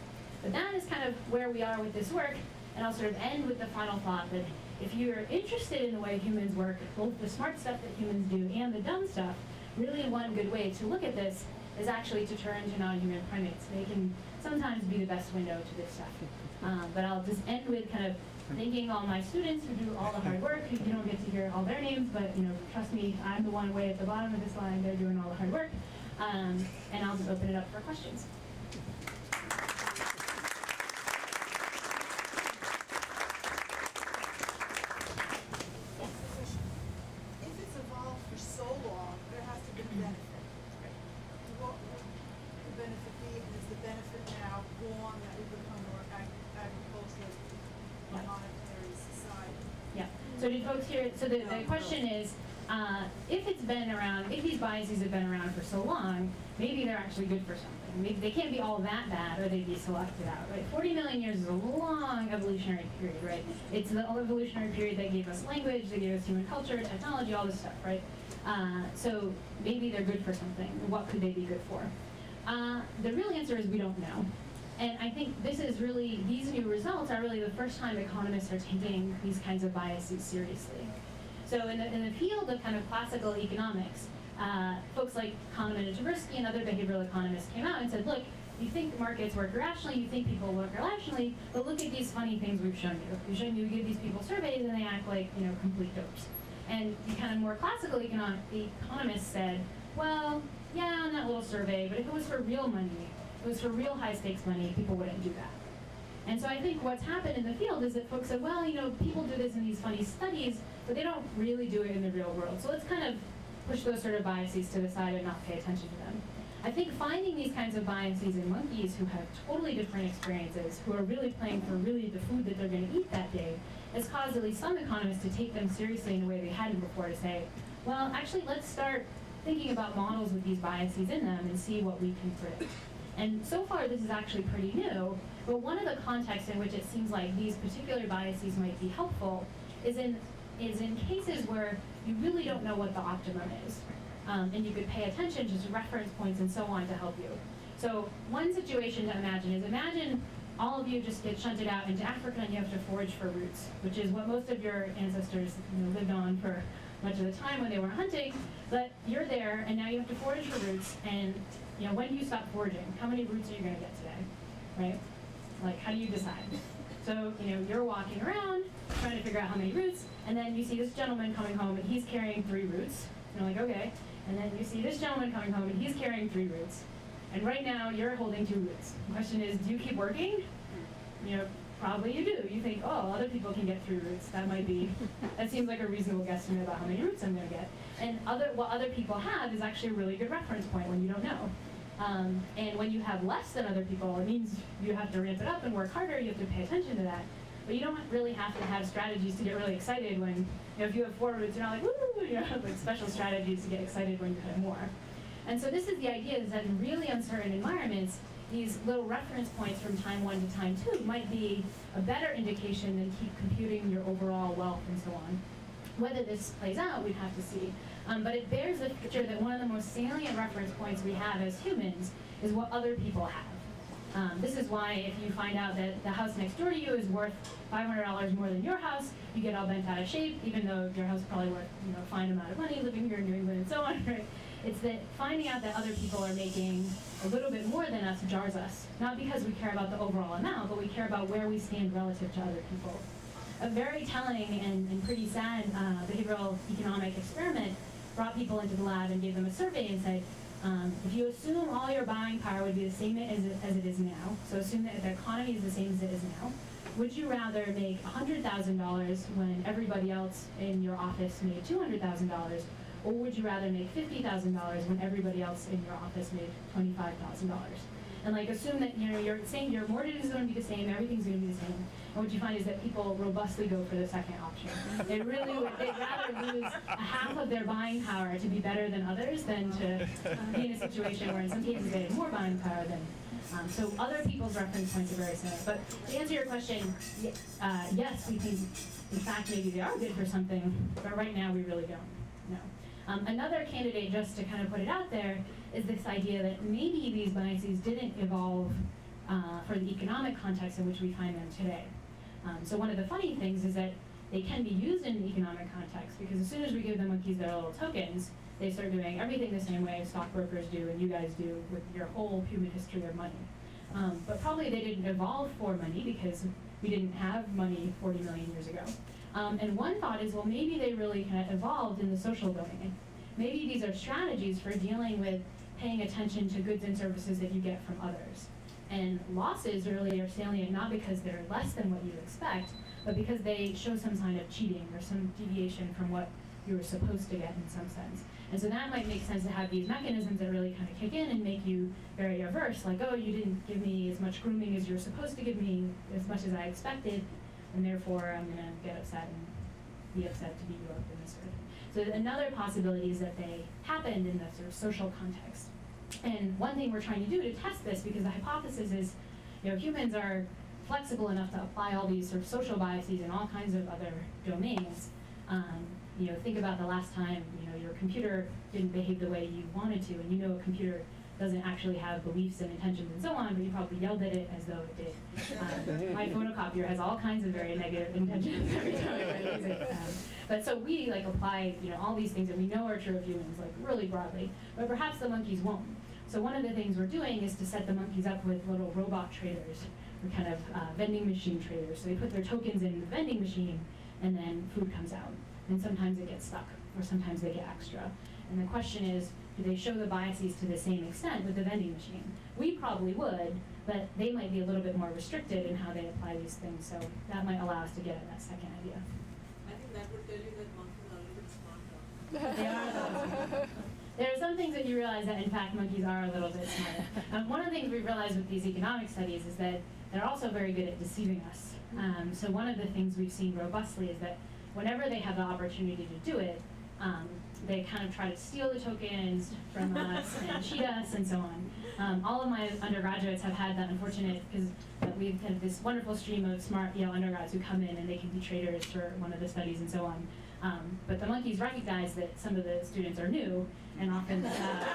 Speaker 1: But that is kind of where we are with this work, and I'll sort of end with the final thought that if you're interested in the way humans work, both the smart stuff that humans do and the dumb stuff, really one good way to look at this is actually to turn to non-human primates. They can sometimes be the best window to this stuff. Um, but I'll just end with kind of thanking all my students who do all the hard work. You don't get to hear all their names, but you know, trust me, I'm the one way at the bottom of this line. They're doing all the hard work. Um, and I'll just open it up for questions.
Speaker 2: If it's evolved for so long, there has to be a benefit. What would the benefit be, and is the benefit now gone that we become more ag agricultural, monetary society?
Speaker 1: Yeah. So did folks hear? So the, the question is, uh, if it's been around, if these biases have been around for so long, maybe they're actually good for something. Maybe they can't be all that bad, or they'd be selected out, right? forty million years is a long evolutionary period, right? It's the evolutionary period that gave us language, that gave us human culture, technology, all this stuff, right? Uh, so maybe they're good for something. What could they be good for? Uh, the real answer is we don't know. And I think this is really, these new results are really the first time economists are taking these kinds of biases seriously. So in the, in the field of kind of classical economics, uh, folks like Kahneman and Tversky and other behavioral economists came out and said, look, you think markets work irrationally, you think people work irrationally, but look at these funny things we've shown you. We've shown you, we give these people surveys and they act like, you know, complete dopes. And the kind of more classical economic, economists said, well, yeah, on that little survey, but if it was for real money, if it was for real high-stakes money, people wouldn't do that. And so I think what's happened in the field is that folks said, well, you know, people do this in these funny studies, but they don't really do it in the real world. So let's kind of push those sort of biases to the side and not pay attention to them. I think finding these kinds of biases in monkeys who have totally different experiences, who are really playing for really the food that they're going to eat that day, has caused at least some economists to take them seriously in a way they hadn't before, to say, well, actually, let's start thinking about models with these biases in them and see what we can predict. And so far, this is actually pretty new, but one of the contexts in which it seems like these particular biases might be helpful is in, is in cases where you really don't know what the optimum is. Um, and you could pay attention to reference points and so on to help you. So one situation to imagine is, imagine all of you just get shunted out into Africa and you have to forage for roots, which is what most of your ancestors, you know, lived on for much of the time when they were hunting. But you're there and now you have to forage for roots, and you know, when do you stop foraging? How many roots are you going to get today, right? Like, how do you decide? So, you know, you're walking around trying to figure out how many roots, and then you see this gentleman coming home and he's carrying three roots. And you're like, okay. And then you see this gentleman coming home and he's carrying three roots. And right now you're holding two roots. The question is, do you keep working? You know, probably you do. You think, oh, other people can get three roots. That might be, that seems like a reasonable guesstimate about how many roots I'm going to get. And other, what other people have is actually a really good reference point when you don't know. Um, and when you have less than other people, it means you have to ramp it up and work harder. You have to pay attention to that. But you don't really have to have strategies to get really excited when, you know, if you have four roots, you're not like, woo, you know, like special strategies to get excited when you have more. And so this is the idea, is that in really uncertain environments, these little reference points from time one to time two might be a better indication than keep computing your overall wealth and so on. Whether this plays out, we'd have to see. Um, but it bears the picture that one of the most salient reference points we have as humans is what other people have. Um, this is why if you find out that the house next door to you is worth five hundred dollars more than your house, you get all bent out of shape, even though your house is probably worth, you know, a fine amount of money living here in New England and so on, right? It's that finding out that other people are making a little bit more than us jars us. Not because we care about the overall amount, but we care about where we stand relative to other people. A very telling and, and pretty sad uh, behavioral economic experiment brought people into the lab and gave them a survey and said, um, if you assume all your buying power would be the same as it, as it is now, so assume that the economy is the same as it is now, would you rather make one hundred thousand dollars when everybody else in your office made two hundred thousand dollars, or would you rather make fifty thousand dollars when everybody else in your office made twenty-five thousand dollars? And like assume that, you know, you're saying your mortgage is going to be the same, everything's going to be the same. And what you find is that people robustly go for the second option. They really would, they'd rather lose a half of their buying power to be better than others than to uh, be in a situation where in some cases they have more buying power than. Um, so other people's reference points are very similar. But to answer your question, uh, yes, we think, in fact, maybe they are good for something, but right now we really don't know. Um, another candidate, just to kind of put it out there, is this idea that maybe these biases didn't evolve uh, for the economic context in which we find them today. Um, so one of the funny things is that they can be used in an economic context, because as soon as we give the monkeys their little tokens, they start doing everything the same way stockbrokers do and you guys do with your whole human history of money. Um, but probably they didn't evolve for money because we didn't have money forty million years ago. Um, and one thought is, well, maybe they really kind of evolved in the social domain. Maybe these are strategies for dealing with paying attention to goods and services that you get from others. And losses really are salient not because they're less than what you expect, but because they show some sign of cheating or some deviation from what you were supposed to get in some sense. And so that might make sense to have these mechanisms that really kind of kick in and make you very averse, like, oh, you didn't give me as much grooming as you're supposed to give me, as much as I expected, and therefore I'm gonna get upset and be upset to beat you up in this sort of thing. So another possibility is that they happened in the sort of social context. And one thing we're trying to do to test this, because the hypothesis is, you know, humans are flexible enough to apply all these sort of social biases in all kinds of other domains. Um, you know, think about the last time, you know, your computer didn't behave the way you wanted to, and you know a computer doesn't actually have beliefs and intentions and so on, but you probably yelled at it as though it did. Um, my photocopier has all kinds of very negative intentions every time I use it. Um, but so we like apply, you know, all these things that we know are true of humans, like really broadly, but perhaps the monkeys won't. So one of the things we're doing is to set the monkeys up with little robot traders, or kind of uh, vending machine traders. So they put their tokens in the vending machine, and then food comes out. And sometimes it gets stuck, or sometimes they get extra. And the question is, do they show the biases to the same extent with the vending machine? We probably would, but they might be a little bit more restricted in how they apply these things. So that might allow us to get at that second idea.
Speaker 3: I think that would tell you that monkeys are a little bit smarter.
Speaker 1: They are. There are some things that you realize that, in fact, monkeys are a little bit smarter. Um, one of the things we've realized with these economic studies is that they're also very good at deceiving us. Um, so one of the things we've seen robustly is that whenever they have the opportunity to do it, um, they kind of try to steal the tokens from us and cheat us and so on. Um, all of my undergraduates have had that unfortunate, because we've had this wonderful stream of smart Yale undergrads who come in and they can be traders for one of the studies and so on. Um, but the monkeys recognize that some of the students are new and often uh,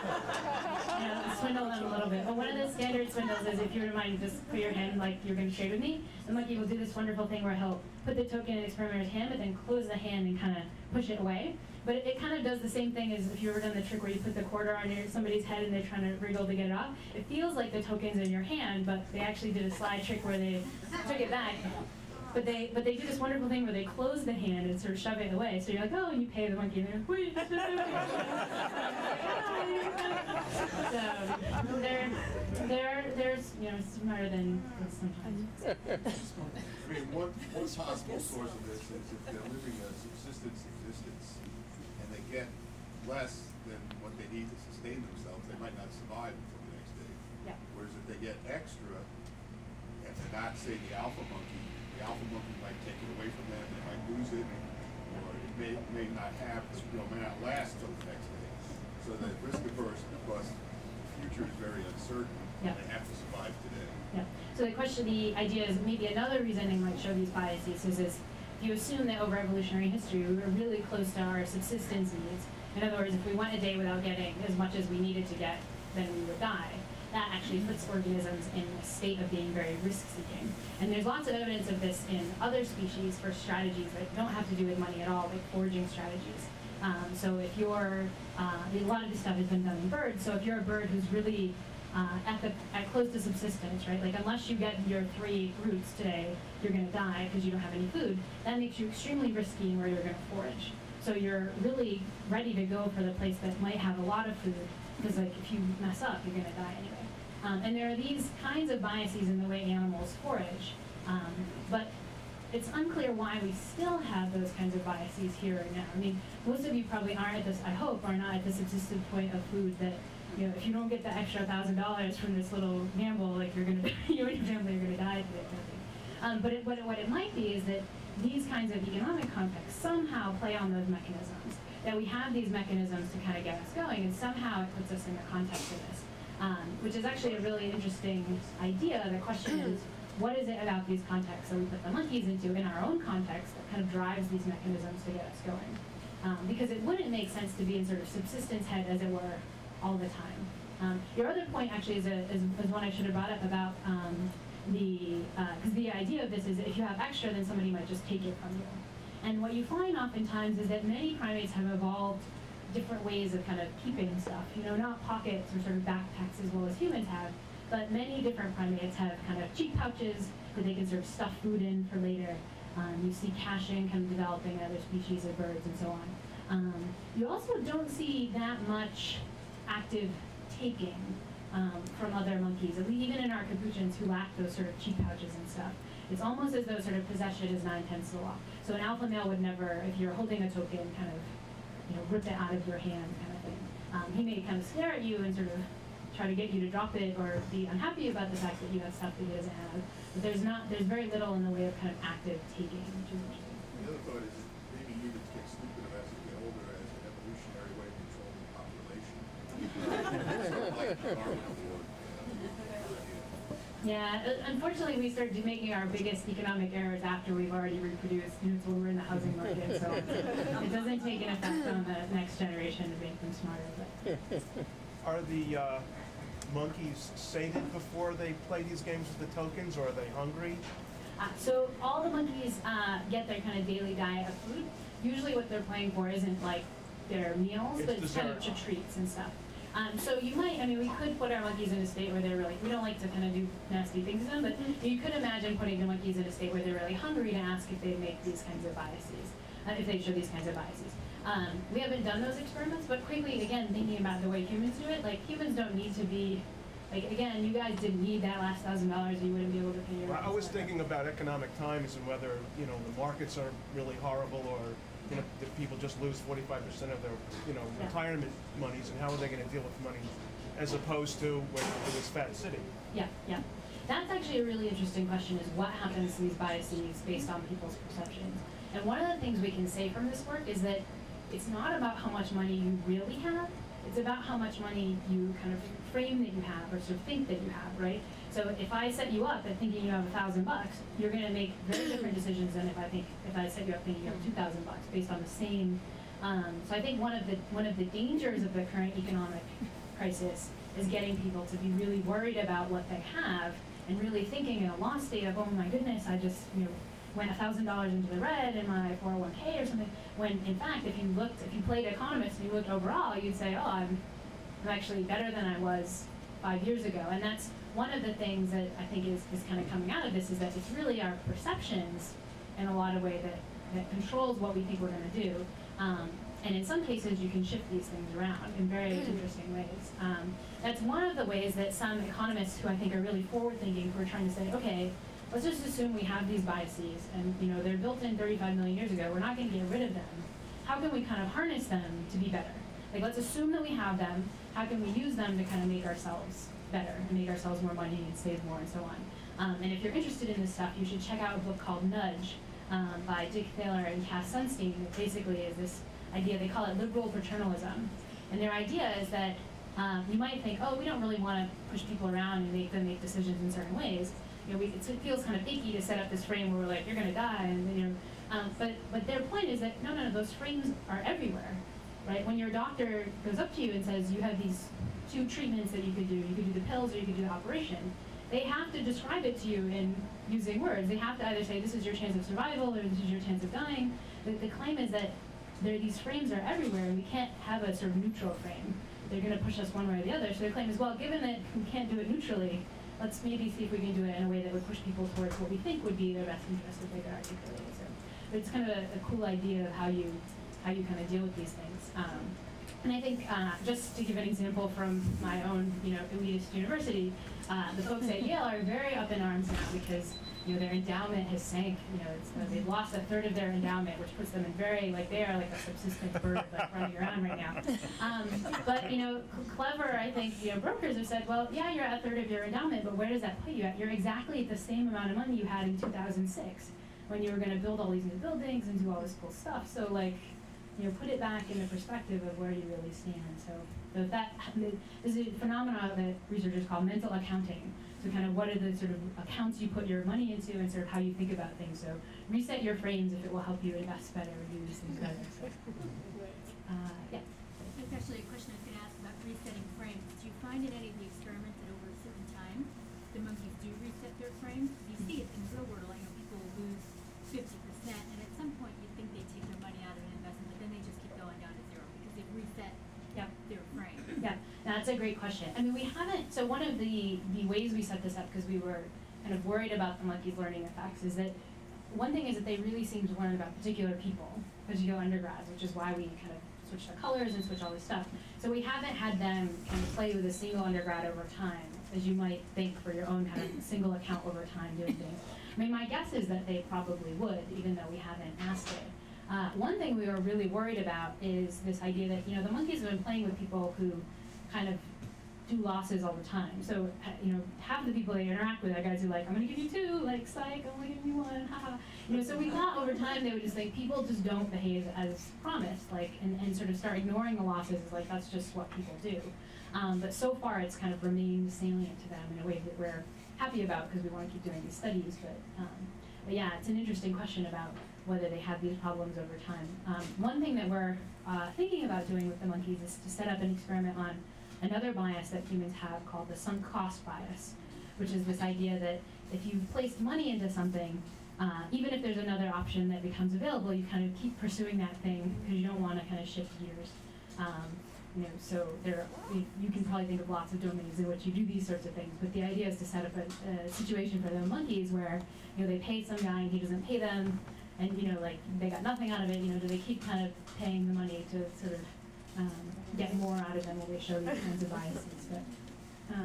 Speaker 1: you know, swindle them a little bit. But one of the standard swindles is, if you were to mind, just put your hand like you're going to trade with me. The monkey will do this wonderful thing where he'll put the token in the experimenter's hand, but then close the hand and kind of push it away. But it, it kind of does the same thing as if you ever done the trick where you put the quarter on your, somebody's head and they're trying to wriggle to get it off. It feels like the token's in your hand, but they actually did a slide trick where they took it back. But they but they do this wonderful thing where they close the hand and sort of shove it away. So you're like, oh, and you pay the monkey, and they're like, wait, that's just So they're they're they're you know smarter than sometimes.
Speaker 4: I mean, one, one possible source of this is if they're living a subsistence existence and they get less than what they need to sustain themselves, they might not survive until the next day.
Speaker 1: Yeah.
Speaker 4: Whereas if they get extra, and they're not, say, the alpha monkey, the alpha monkey might take it away from them, they might lose it, or it may, may not have, you know, may not last till the next day. So they're risk averse because the future is very uncertain,
Speaker 1: yeah.
Speaker 4: and they have to survive today.
Speaker 1: Yeah. So the question, the idea is maybe another reason they might show these biases is, is if you assume that over evolutionary history we were really close to our subsistence needs. In other words, if we went a day without getting as much as we needed to get, then we would die. That actually puts organisms in a state of being very risk-seeking. And there's lots of evidence of this in other species for strategies that don't have to do with money at all, like foraging strategies. Um, so if you're, uh, a lot of this stuff has been done in birds, so if you're a bird who's really uh, at, the, at close to subsistence, right, like unless you get your three roots today, you're gonna die because you don't have any food, that makes you extremely risky in where you're gonna forage. So you're really ready to go for the place that might have a lot of food, because like if you mess up, you're gonna die anyway. Um, and there are these kinds of biases in the way animals forage, um, but it's unclear why we still have those kinds of biases here right now. I mean, most of you probably aren't at this, I hope, are not at the subsistent point of food that, you know, if you don't get the extra thousand dollars from this little gamble, like you're gonna, you and your family are gonna die today. Um, but it, what, it, what it might be is that these kinds of economic contexts somehow play on those mechanisms, that we have these mechanisms to kind of get us going, and somehow it puts us in the context of this. Um, which is actually a really interesting idea. The question is, what is it about these contexts that we put the monkeys into in our own context that kind of drives these mechanisms to get us going? Um, because it wouldn't make sense to be in sort of subsistence head, as it were, all the time. Um, your other point actually is, a, is, is one I should have brought up about um, the, because uh, the idea of this is that if you have extra, then somebody might just take it from you. And what you find oftentimes is that many primates have evolved different ways of kind of keeping stuff, you know, not pockets or sort of backpacks as well as humans have, but many different primates have kind of cheek pouches that they can sort of stuff food in for later. Um, you see caching kind of developing in other species of birds and so on. Um, you also don't see that much active taking um, from other monkeys, at least even in our capuchins who lack those sort of cheek pouches and stuff. It's almost as though sort of possession is nine-tenths of the law. So an alpha male would never, if you're holding a token, kind of, you know, rip it out of your hand kind of thing. Um, he may kind of stare at you and sort of try to get you to drop it or be unhappy about the fact that you have stuff that he doesn't have. But there's not, there's very little in the way of kind of active taking, which is interesting.
Speaker 4: The other thought is maybe humans get stupider as they get older as an evolutionary way of controlling the population. Sort of like the Darwin Award.
Speaker 1: Yeah, unfortunately, we started making our biggest economic errors after we've already reproduced. You know, it's when we're in the housing market, so it doesn't take an effect on the next generation to make them smarter. But.
Speaker 5: Are the uh, monkeys sated before they play these games with the tokens, or are they hungry?
Speaker 1: Uh, so all the monkeys uh, get their kind of daily diet of food. Usually, what they're playing for isn't like their meals,
Speaker 5: It's
Speaker 1: but it's kind of
Speaker 5: dessert.
Speaker 1: to treats and stuff. Um, so you might, I mean, we could put our monkeys in a state where they're really, we don't like to kind of do nasty things to them, but you could imagine putting the monkeys in a state where they're really hungry to ask if they make these kinds of biases, uh, if they show these kinds of biases. Um, we haven't done those experiments, but quickly, again, thinking about the way humans do it, like humans don't need to be, like again, you guys didn't need that last thousand dollars, you wouldn't be able to pay your
Speaker 5: Well, I
Speaker 1: rent.
Speaker 5: was thinking about economic times and whether, you know, the markets are really horrible, or, you know, if people just lose forty-five percent of their, you know,
Speaker 1: Yeah.
Speaker 5: retirement monies, and how are they going to deal with money, as opposed to when it was Fat City.
Speaker 1: Yeah, yeah. That's actually a really interesting question, is what happens to these biases based on people's perceptions. And one of the things we can say from this work is that it's not about how much money you really have, it's about how much money you kind of frame that you have or sort of think that you have, right? So if I set you up at thinking you have a thousand bucks, you're gonna make very different decisions than if I think, if I set you up thinking you have two thousand bucks based on the same, um, so I think one of the, one of the dangers of the current economic crisis is getting people to be really worried about what they have and really thinking in a lost state of, oh my goodness, I just, you know, went a thousand dollars into the red in my four oh one K or something, when in fact, if you looked, if you played economist and you looked overall, you'd say, oh, I'm, I'm actually better than I was five years ago. And that's one of the things that I think is, is kind of coming out of this, is that it's really our perceptions in a lot of ways that, that controls what we think we're going to do. Um, and in some cases, you can shift these things around in very interesting ways. Um, that's one of the ways that some economists who I think are really forward-thinking, who are trying to say, okay, let's just assume we have these biases, and you know they're built in thirty-five million years ago. We're not going to get rid of them. How can we kind of harness them to be better? Like, let's assume that we have them. How can we use them to kind of make ourselves better, and make ourselves more money and save more, and so on? Um, and if you're interested in this stuff, you should check out a book called Nudge um, by Dick Thaler and Cass Sunstein. That basically is this idea. They call it liberal paternalism, and their idea is that um, you might think, oh, we don't really want to push people around and make them make decisions in certain ways. You know, we, it feels kind of icky to set up this frame where we're like, you're going to die, and you know. Um, but but their point is that no, no, no, those frames are everywhere, right? When your doctor goes up to you and says you have these two treatments that you could do, you could do the pills or you could do the operation. They have to describe it to you in using words. They have to either say this is your chance of survival or this is your chance of dying. The, the claim is that there, these frames are everywhere, and we can't have a sort of neutral frame. They're going to push us one way or the other. So their claim is, well, given that we can't do it neutrally, let's maybe see if we can do it in a way that would push people towards what we think would be their best interest if they could articulate it. So it's kind of a, a cool idea of how you how you kind of deal with these things. Um, and I think uh, just to give an example from my own, you know, elitist university, uh, the folks at Yale are very up in arms now because you know their endowment has sank. You know, it's, uh, they've lost a third of their endowment, which puts them in very like they are like a subsistence bird like running around right now. Um, but you know, clever I think you know brokers have said, well, yeah, you're at a third of your endowment, but where does that put you at? You're exactly at the same amount of money you had in two thousand six when you were going to build all these new buildings and do all this cool stuff. So like, you know, put it back in the perspective of where you really stand. So, so that this is a phenomenon that researchers call mental accounting. So kind of what are the sort of accounts you put your money into and sort of how you think about things. So reset your frames if it will help you invest better or use things better. So, uh, yeah.
Speaker 6: That's actually a question I was going to ask about resetting frames. Do you find in any of the experiments that over a certain time, the monkeys do reset their frames? You see it in the real world, like, you know, people will lose fifty percent, and at some point you think they take their money out of an investment, but then they just keep going down to zero because they've reset
Speaker 1: Yep.
Speaker 6: their frame.
Speaker 1: Yeah, that's a great question. I mean, we haven't, so one of the, the ways we set this up, because we were kind of worried about the monkeys' learning effects, is that one thing is that they really seem to learn about particular people as you go undergrads, which is why we kind of switch their colors and switch all this stuff. So we haven't had them kind of play with a single undergrad over time, as you might think for your own kind of single account over time doing things. I mean, my guess is that they probably would, even though we haven't asked it. Uh, one thing we were really worried about is this idea that, you know, the monkeys have been playing with people who kind of do losses all the time. So, you know, half the people they interact with are guys who are like, I'm going to give you two, like, psych, I'm going to give you one, haha. You know, so we thought over time they would just think people just don't behave as promised, like, and, and sort of start ignoring the losses as like, that's just what people do. Um, but so far it's kind of remained salient to them in a way that we're happy about because we want to keep doing these studies. But, um, but yeah, it's an interesting question about whether they have these problems over time. Um, one thing that we're uh, thinking about doing with the monkeys is to set up an experiment on another bias that humans have called the sunk cost bias, which is this idea that if you've placed money into something, uh, even if there's another option that becomes available, you kind of keep pursuing that thing because you don't want to kind of shift gears. Um, you know, so there, you, you can probably think of lots of domains in which you do these sorts of things, but the idea is to set up a, a situation for the monkeys where, you know, they pay some guy and he doesn't pay them, and, you know, like, they got nothing out of it. You know, do they keep kind of paying the money to sort of um, get more out of them when they show these kinds of biases? But, um,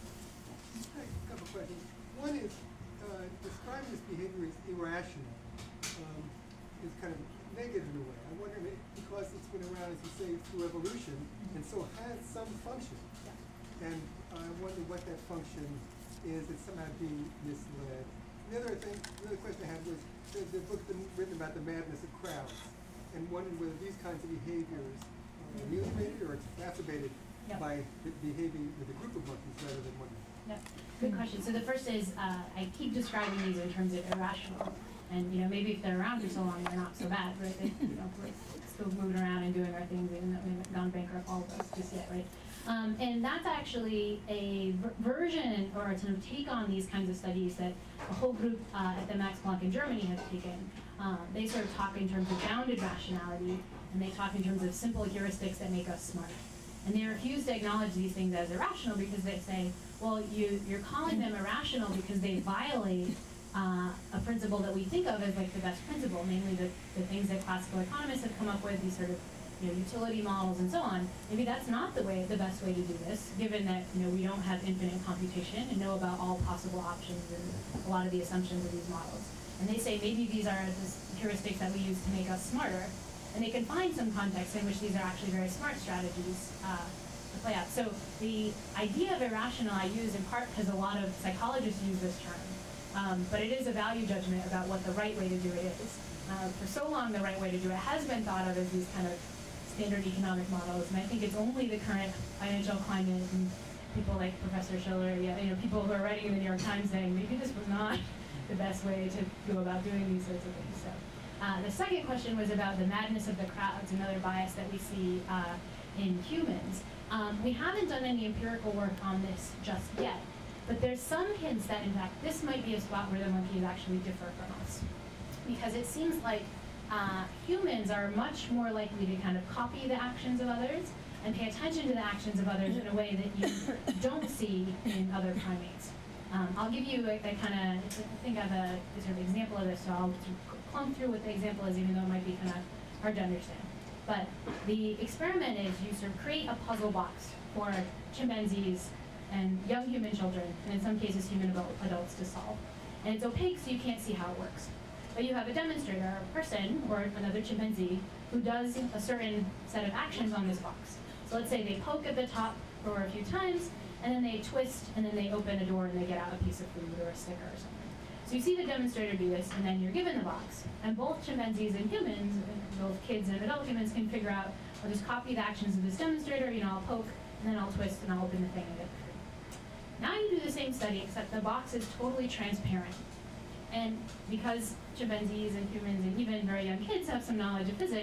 Speaker 7: a couple questions. One is, uh, describing this behavior as irrational um, is kind of negative in a way. I wonder if, because it's been around, as you say, through evolution, and so has some function. And I wonder what that function is that somehow being misled. The other thing, the other question I had was, there's a book been written about the madness of crowds, and wondering whether these kinds of behaviors are ameliorated or exacerbated
Speaker 1: Yep.
Speaker 7: by the behaving with a group of monkeys rather than one.
Speaker 1: Yep. Good question. So the first is, uh, I keep describing these in terms of irrational. And, you know, maybe if they're around for so long, they're not so bad, right? They, you know, we're still moving around and doing our things, even though we haven't gone bankrupt, all of us, just yet, right? Um, and that's actually a ver version or a sort of take on these kinds of studies that a whole group uh, at the Max Planck in Germany has taken. Um, they sort of talk in terms of bounded rationality, and they talk in terms of simple heuristics that make us smart. And they refuse to acknowledge these things as irrational because they say, well, you, you're calling them irrational because they violate uh, a principle that we think of as like the best principle, namely the, the things that classical economists have come up with, these sort of, you know, utility models and so on. Maybe that's not the way, the best way to do this, given that, you know, we don't have infinite computation and know about all possible options and a lot of the assumptions of these models. And they say maybe these are the heuristics that we use to make us smarter. And they can find some context in which these are actually very smart strategies uh, to play out. So the idea of irrational I use in part because a lot of psychologists use this term. Um, but it is a value judgment about what the right way to do it is. Uh, for so long, the right way to do it has been thought of as these kind of standard economic models, and I think it's only the current financial climate and people like Professor Schiller, yeah, you know, people who are writing in the New York Times saying maybe this was not the best way to go about doing these sorts of things. So, uh, the second question was about the madness of the crowds, another bias that we see uh, in humans. Um, we haven't done any empirical work on this just yet, but there's some hints that, in fact, this might be a spot where the monkeys actually differ from us, because it seems like uh, humans are much more likely to kind of copy the actions of others and pay attention to the actions of others in a way that you don't see in other primates. Um, I'll give you a, a kind of, I think I have a, a sort of example of this, so I'll clump through what the example is, even though it might be kind of hard to understand. But the experiment is you sort of create a puzzle box for chimpanzees and young human children, and in some cases human adults, to solve. And it's opaque, so you can't see how it works. But you have a demonstrator, a person, or another chimpanzee, who does a certain set of actions on this box. So let's say they poke at the top for a few times, and then they twist, and then they open a door, and they get out a piece of food or a sticker or something. So you see the demonstrator do this, and then you're given the box. And both chimpanzees and humans, both kids and adult humans, can figure out, I'll just copy the actions of this demonstrator, you know, I'll poke, and then I'll twist, and I'll open the thing and get the food. Now you do the same study, except the box is totally transparent. And because chimpanzees and humans and even very young kids have some knowledge of physics,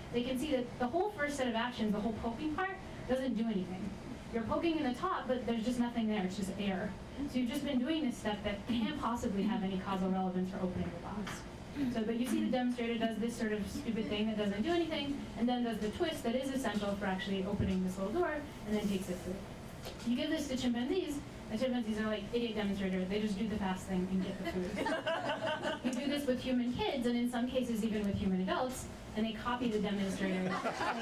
Speaker 1: they can see that the whole first set of actions, the whole poking part, doesn't do anything. You're poking in the top, but there's just nothing there, it's just air. So you've just been doing this step that can't possibly have any causal relevance for opening the box. So, but you see the demonstrator does this sort of stupid thing that doesn't do anything, and then does the twist that is essential for actually opening this little door, and then takes it through. You give this to chimpanzees, and chimpanzees are like idiot demonstrators. They just do the fast thing and get the food. You do this with human kids, and in some cases even with human adults, and they copy the demonstrator.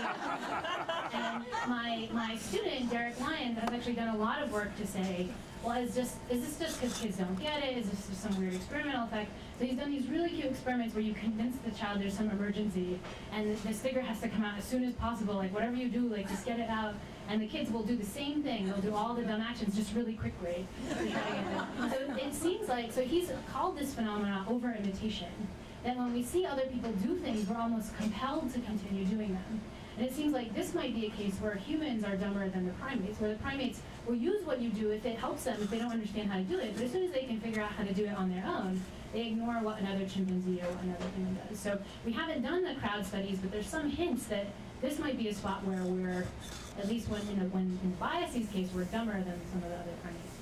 Speaker 1: And my my student, Derek Lyons, has actually done a lot of work to say, well, is, just, is this just because kids don't get it? Is this just some weird experimental effect? So he's done these really cute experiments where you convince the child there's some emergency, and the, the sticker has to come out as soon as possible, like whatever you do, like just get it out. And the kids will do the same thing. They'll do all the dumb actions just really quickly. So it seems like, so he's called this phenomenon over-imitation. That when we see other people do things, we're almost compelled to continue doing them. And it seems like this might be a case where humans are dumber than the primates, where the primates will use what you do if it helps them, if they don't understand how to do it. But as soon as they can figure out how to do it on their own, they ignore what another chimpanzee or what another human does. So we haven't done the crowd studies, but there's some hints that this might be a spot where we're, at least when in, a, when in biases case, we're dumber than some of the other primates.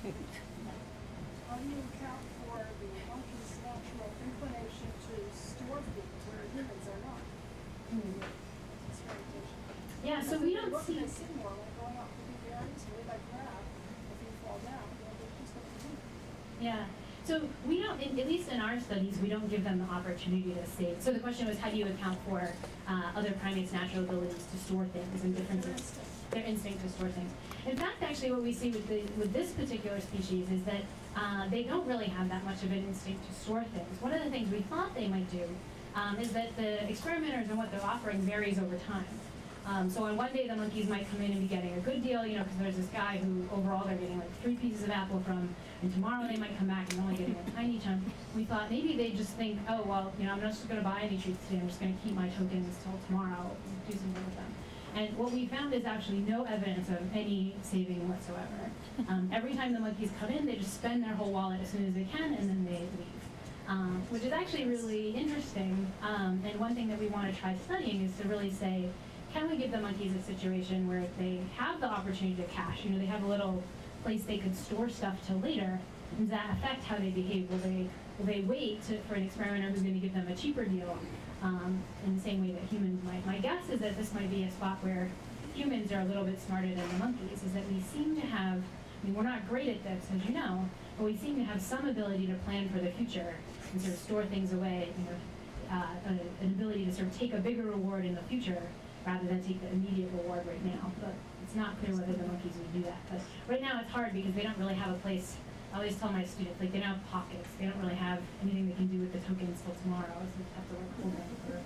Speaker 2: How do you account for the monkey's natural inclination to store food where humans are not?
Speaker 1: Hmm.
Speaker 2: Experimentation.
Speaker 1: Yeah, so we don't see.
Speaker 2: They see more when going out to the berries, really like crab. If you fall down, they'll just look at you.
Speaker 1: Yeah. So we don't, in, at least in our studies, we don't give them the opportunity to save. So the question was, how do you account for uh, other primates' natural abilities to store things and differences? Their instinct to store things. In fact, actually, what we see with the, with this particular species is that uh, they don't really have that much of an instinct to store things. One of the things we thought they might do um, is that the experimenters and what they're offering varies over time. Um, so on one day, the monkeys might come in and be getting a good deal, you know, because there's this guy who overall they're getting like three pieces of apple from, and tomorrow they might come back and only getting a tiny chunk. We thought maybe they just think, oh, well, you know, I'm not just going to buy any treats today, I'm just going to keep my tokens till tomorrow, and do something with them. And what we found is actually no evidence of any saving whatsoever. Um, every time the monkeys come in, they just spend their whole wallet as soon as they can, and then they leave. Um, which is actually really interesting, um, and one thing that we want to try studying is to really say, can we give the monkeys a situation where they have the opportunity to cash? You know, they have a little place they could store stuff till later. Does that affect how they behave? Will they will they wait to, for an experimenter who's going to give them a cheaper deal um, in the same way that humans might? My guess is that this might be a spot where humans are a little bit smarter than the monkeys, is that we seem to have, I mean, we're not great at this, as you know, but we seem to have some ability to plan for the future and sort of store things away, you know, uh, a, an ability to sort of take a bigger reward in the future rather than take the immediate reward right now. But it's not clear whether the monkeys would do that. But right now it's hard because they don't really have a place. I always tell my students, like, they don't have pockets. They don't really have anything they can do with the tokens till tomorrow, so they have to like hold them for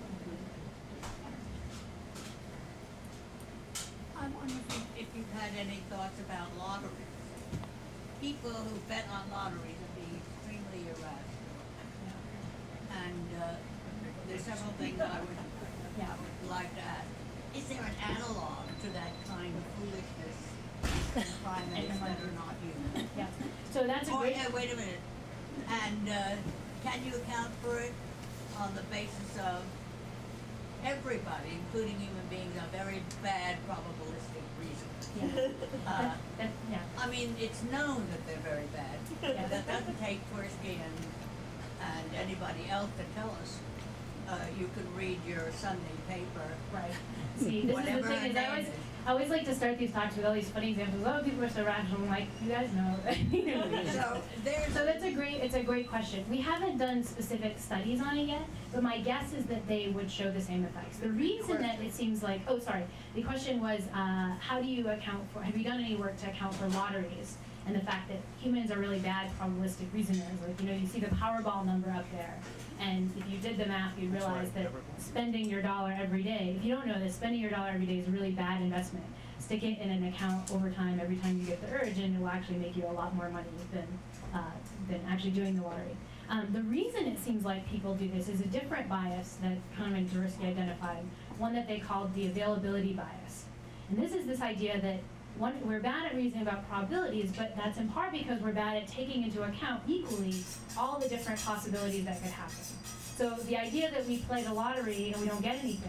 Speaker 3: I'm wondering if you've had any thoughts about lotteries. People who bet on lotteries are being extremely irrational. And uh, there's several things I would, I would like to ask. Is there an analog to that kind of foolishness in primates that are not human?
Speaker 1: Yeah. So that's a
Speaker 3: Oh,
Speaker 1: great.
Speaker 3: yeah, wait a minute. And uh, can you account for it on the basis of everybody, including human beings, are very bad probabilistic reasons?
Speaker 1: Yeah.
Speaker 3: Uh,
Speaker 1: that, that, yeah.
Speaker 3: I mean, it's known that they're very bad.
Speaker 1: Yeah.
Speaker 3: That doesn't take Tversky and, and anybody else to tell us. Uh, you could read your Sunday paper.
Speaker 1: Right. See, this
Speaker 3: Whatever
Speaker 1: is the thing
Speaker 3: her
Speaker 1: is I
Speaker 3: name
Speaker 1: always,
Speaker 3: is.
Speaker 1: I always like to start these talks with all these funny examples. Oh, people are so rational. I'm like, you guys know.
Speaker 3: So there's
Speaker 1: So that's a great, it's a great question. We haven't done specific studies on it yet, but my guess is that they would show the same effects. The reason that it seems like, oh, sorry, the question was, uh, how do you account for, have you done any work to account for lotteries and the fact that humans are really bad probabilistic reasoners? Like, you know, you see the Powerball number up there, and if you did the math, you'd realize that spending your dollar every day, if you don't know this, spending your dollar every day is a really bad investment. Stick it in an account over time every time you get the urge, and it will actually make you a lot more money than, uh, than actually doing the lottery. Um, the reason it seems like people do this is a different bias that Kahneman and Tversky identified, one that they called the availability bias. And this is this idea that one, we're bad at reasoning about probabilities, but that's in part because we're bad at taking into account equally all the different possibilities that could happen. So the idea that we play the lottery and we don't get anything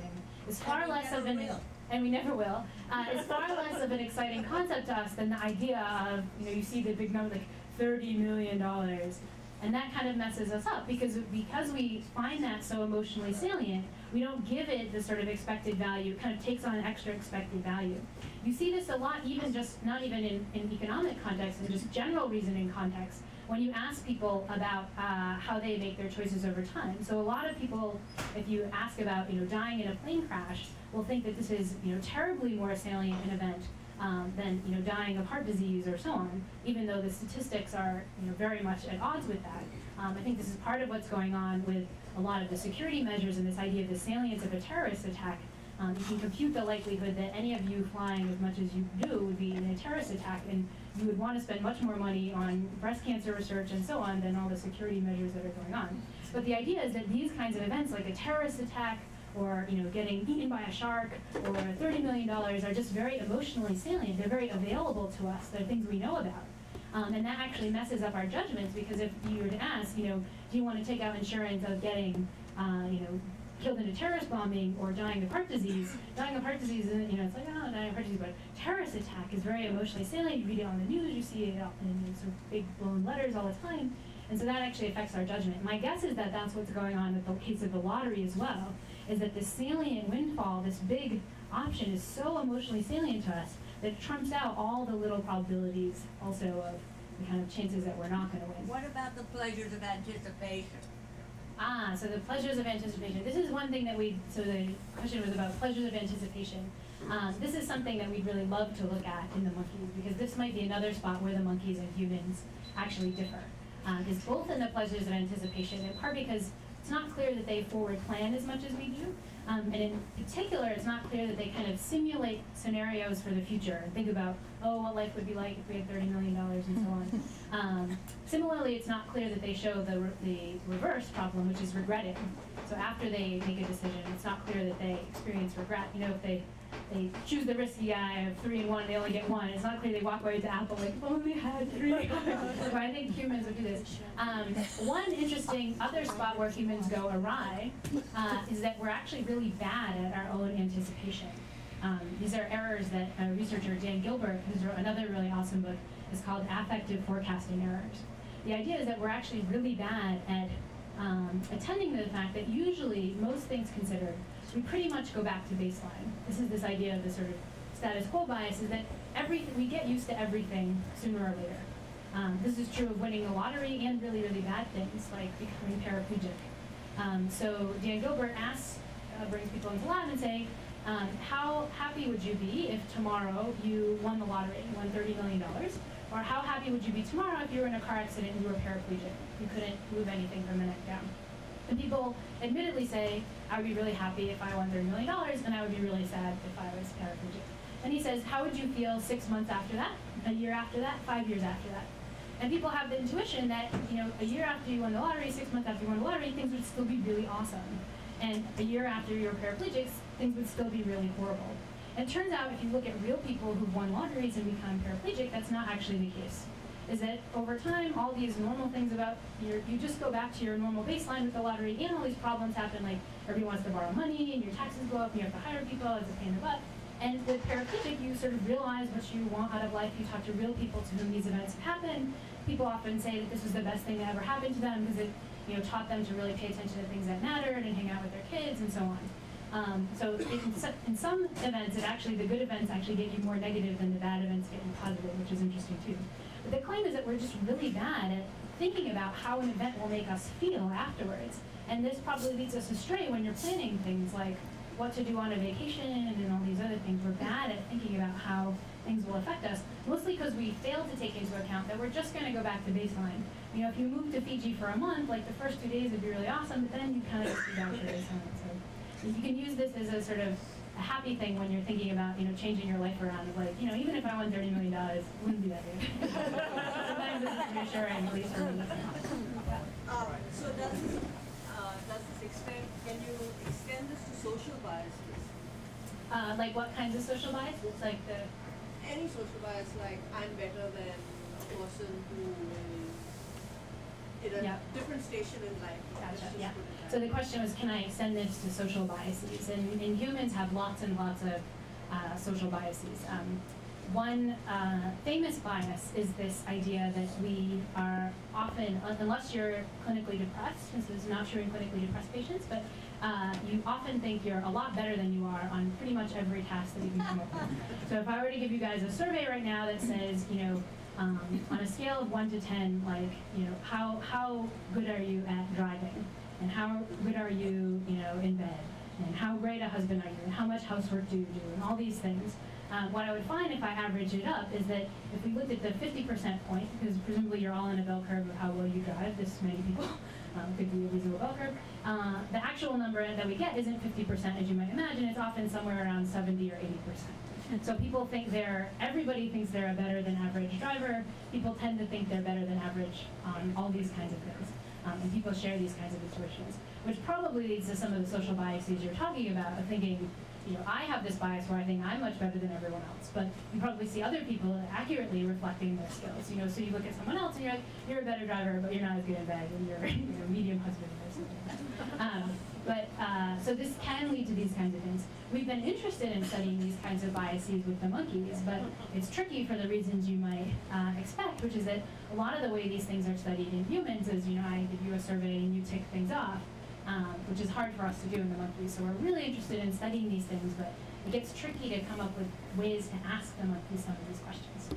Speaker 1: is far
Speaker 3: And we
Speaker 1: less
Speaker 3: never
Speaker 1: of an
Speaker 3: will.
Speaker 1: and we never will. Uh, is far less of an exciting concept to us than the idea of, you know, you see the big number like thirty million dollars, and that kind of messes us up because because we find that so emotionally salient, we don't give it the sort of expected value. It kind of takes on an extra expected value. You see this a lot, even just not even in, in economic context, in just general reasoning context, when you ask people about uh, how they make their choices over time. So a lot of people, if you ask about, you know, dying in a plane crash, will think that this is, you know, terribly more salient an event um, than, you know, dying of heart disease or so on, even though the statistics are, you know, very much at odds with that. Um, I think this is part of what's going on with a lot of the security measures and this idea of the salience of a terrorist attack. Um, you can compute the likelihood that any of you flying as much as you do would be in a terrorist attack, and you would want to spend much more money on breast cancer research and so on than all the security measures that are going on. But the idea is that these kinds of events, like a terrorist attack, or, you know, getting eaten by a shark, or thirty million dollars, are just very emotionally salient. They're very available to us. They're things we know about. Um, and that actually messes up our judgments, because if you were to ask, you know, do you want to take out insurance of getting, uh, you know, killed in a terrorist bombing or dying of heart disease? Dying of heart disease, you know, it's like, oh, dying of heart disease, but terrorist attack is very emotionally salient. You read it on the news, you see it in sort of big blown letters all the time. And so that actually affects our judgment. My guess is that that's what's going on with the case of the lottery as well, is that this salient windfall, this big option, is so emotionally salient to us that it trumps out all the little probabilities also of the kind of chances that we're not going to win.
Speaker 3: What about the pleasures of anticipation?
Speaker 1: Ah, so the pleasures of anticipation. This is one thing that we, so the question was about pleasures of anticipation. Um, this is something that we'd really love to look at in the monkeys, because this might be another spot where the monkeys and humans actually differ. Um, is both in the pleasures of anticipation, in part because it's not clear that they forward plan as much as we do. Um, and in particular, it's not clear that they kind of simulate scenarios for the future and think about, oh, what life would be like if we had thirty million dollars and so on. Um, similarly, it's not clear that they show the, re the reverse problem, which is regretting. So after they make a decision, it's not clear that they experience regret. You know, if they, they choose the risky guy of three and one, they only get one. It's not clear they walk away to Apple like, if only had three. So I think humans would do this. Um, one interesting other spot where humans go awry uh, is that we're actually really bad at our own anticipation. Um, these are errors that a researcher, Dan Gilbert, who's wrote another really awesome book, is called affective forecasting errors. The idea is that we're actually really bad at um, attending to the fact that usually, most things considered, we pretty much go back to baseline. This is this idea of the sort of status quo bias, is that everything, we get used to everything sooner or later. Um, this is true of winning the lottery and really, really bad things like becoming paraplegic. Um, so Dan Gilbert asks, uh, brings people into the lab and say, um, how happy would you be if tomorrow you won the lottery, you won thirty million dollars? Or how happy would you be tomorrow if you were in a car accident and you were paraplegic? You couldn't move anything from the neck down. And people admittedly say, I would be really happy if I won thirty million dollars, and I would be really sad if I was paraplegic. And he says, how would you feel six months after that, a year after that, five years after that? And people have the intuition that, you know, a year after you won the lottery, six months after you won the lottery, things would still be really awesome. And a year after you're paraplegic, things would still be really horrible. And it turns out if you look at real people who've won lotteries and become paraplegic, that's not actually the case. Is that over time, all these normal things about your, you just go back to your normal baseline with the lottery, and all these problems happen, like everyone wants to borrow money, and your taxes go up, and you have to hire people, it's a pain in the butt. And with paraplegic, you sort of realize what you want out of life. You talk to real people to whom these events have happened. People often say that this was the best thing that ever happened to them because it, you know, taught them to really pay attention to things that mattered and hang out with their kids and so on. Um, so in, in some events, it actually, the good events actually get you more negative than the bad events get you positive, which is interesting too. But the claim is that we're just really bad at thinking about how an event will make us feel afterwards. And this probably leads us astray when you're planning things like what to do on a vacation and all these other things. We're bad at thinking about how things will affect us, mostly because we fail to take into account that we're just going to go back to baseline. You know, if you move to Fiji for a month, like the first two days would be really awesome, but then you kind of just go back to baseline. So you can use this as a sort of a happy thing when you're thinking about, you know, changing your life around. Of like, you know, even if I won thirty million dollars, it wouldn't be that good. Sometimes this is reassuring, at least for me.
Speaker 8: Uh, so does this, uh, does this extend, can you extend this to social biases?
Speaker 1: Uh, like what kinds of social biases? Like the...
Speaker 8: Any social bias, like I'm better than a person who is in a
Speaker 1: Yeah.
Speaker 8: different station in life. Let's
Speaker 1: Gotcha,
Speaker 8: just
Speaker 1: yeah.
Speaker 8: put it that
Speaker 1: So the question was, can I extend this to social biases? And, and humans have lots and lots of uh, social biases. Um, one uh, famous bias is this idea that we are often, unless you're clinically depressed, this is not true in clinically depressed patients, but uh, you often think you're a lot better than you are on pretty much every task that you can come up with. So if I were to give you guys a survey right now that says, you know, um, on a scale of one to ten, like, you know, how, how good are you at driving? And how good are you, you know, in bed? And how great a husband are you? And how much housework do you do? And all these things. Um, what I would find if I averaged it up is that if we looked at the fifty percent point, because presumably you're all in a bell curve of how well you drive, this many people um, could be a reasonable bell curve, uh, the actual number that we get isn't fifty percent as you might imagine. It's often somewhere around seventy or eighty percent. So people think they're, everybody thinks they're a better than average driver. People tend to think they're better than average on all these kinds of things. Um, and people share these kinds of intuitions, which probably leads to some of the social biases you're talking about, of thinking, you know, I have this bias where I think I'm much better than everyone else, but you probably see other people accurately reflecting their skills. You know, so you look at someone else and you're like, you're a better driver, but you're not as good in bed, and you're, you know, medium husband or something like that. Um, but uh, so this can lead to these kinds of things. We've been interested in studying these kinds of biases with the monkeys, but it's tricky for the reasons you might uh, expect, which is that a lot of the way these things are studied in humans is, you know, I give you a survey and you tick things off. Um, which is hard for us to do in the monkeys. So we're really interested in studying these things, but it gets tricky to come up with ways to ask the monkeys some of these questions.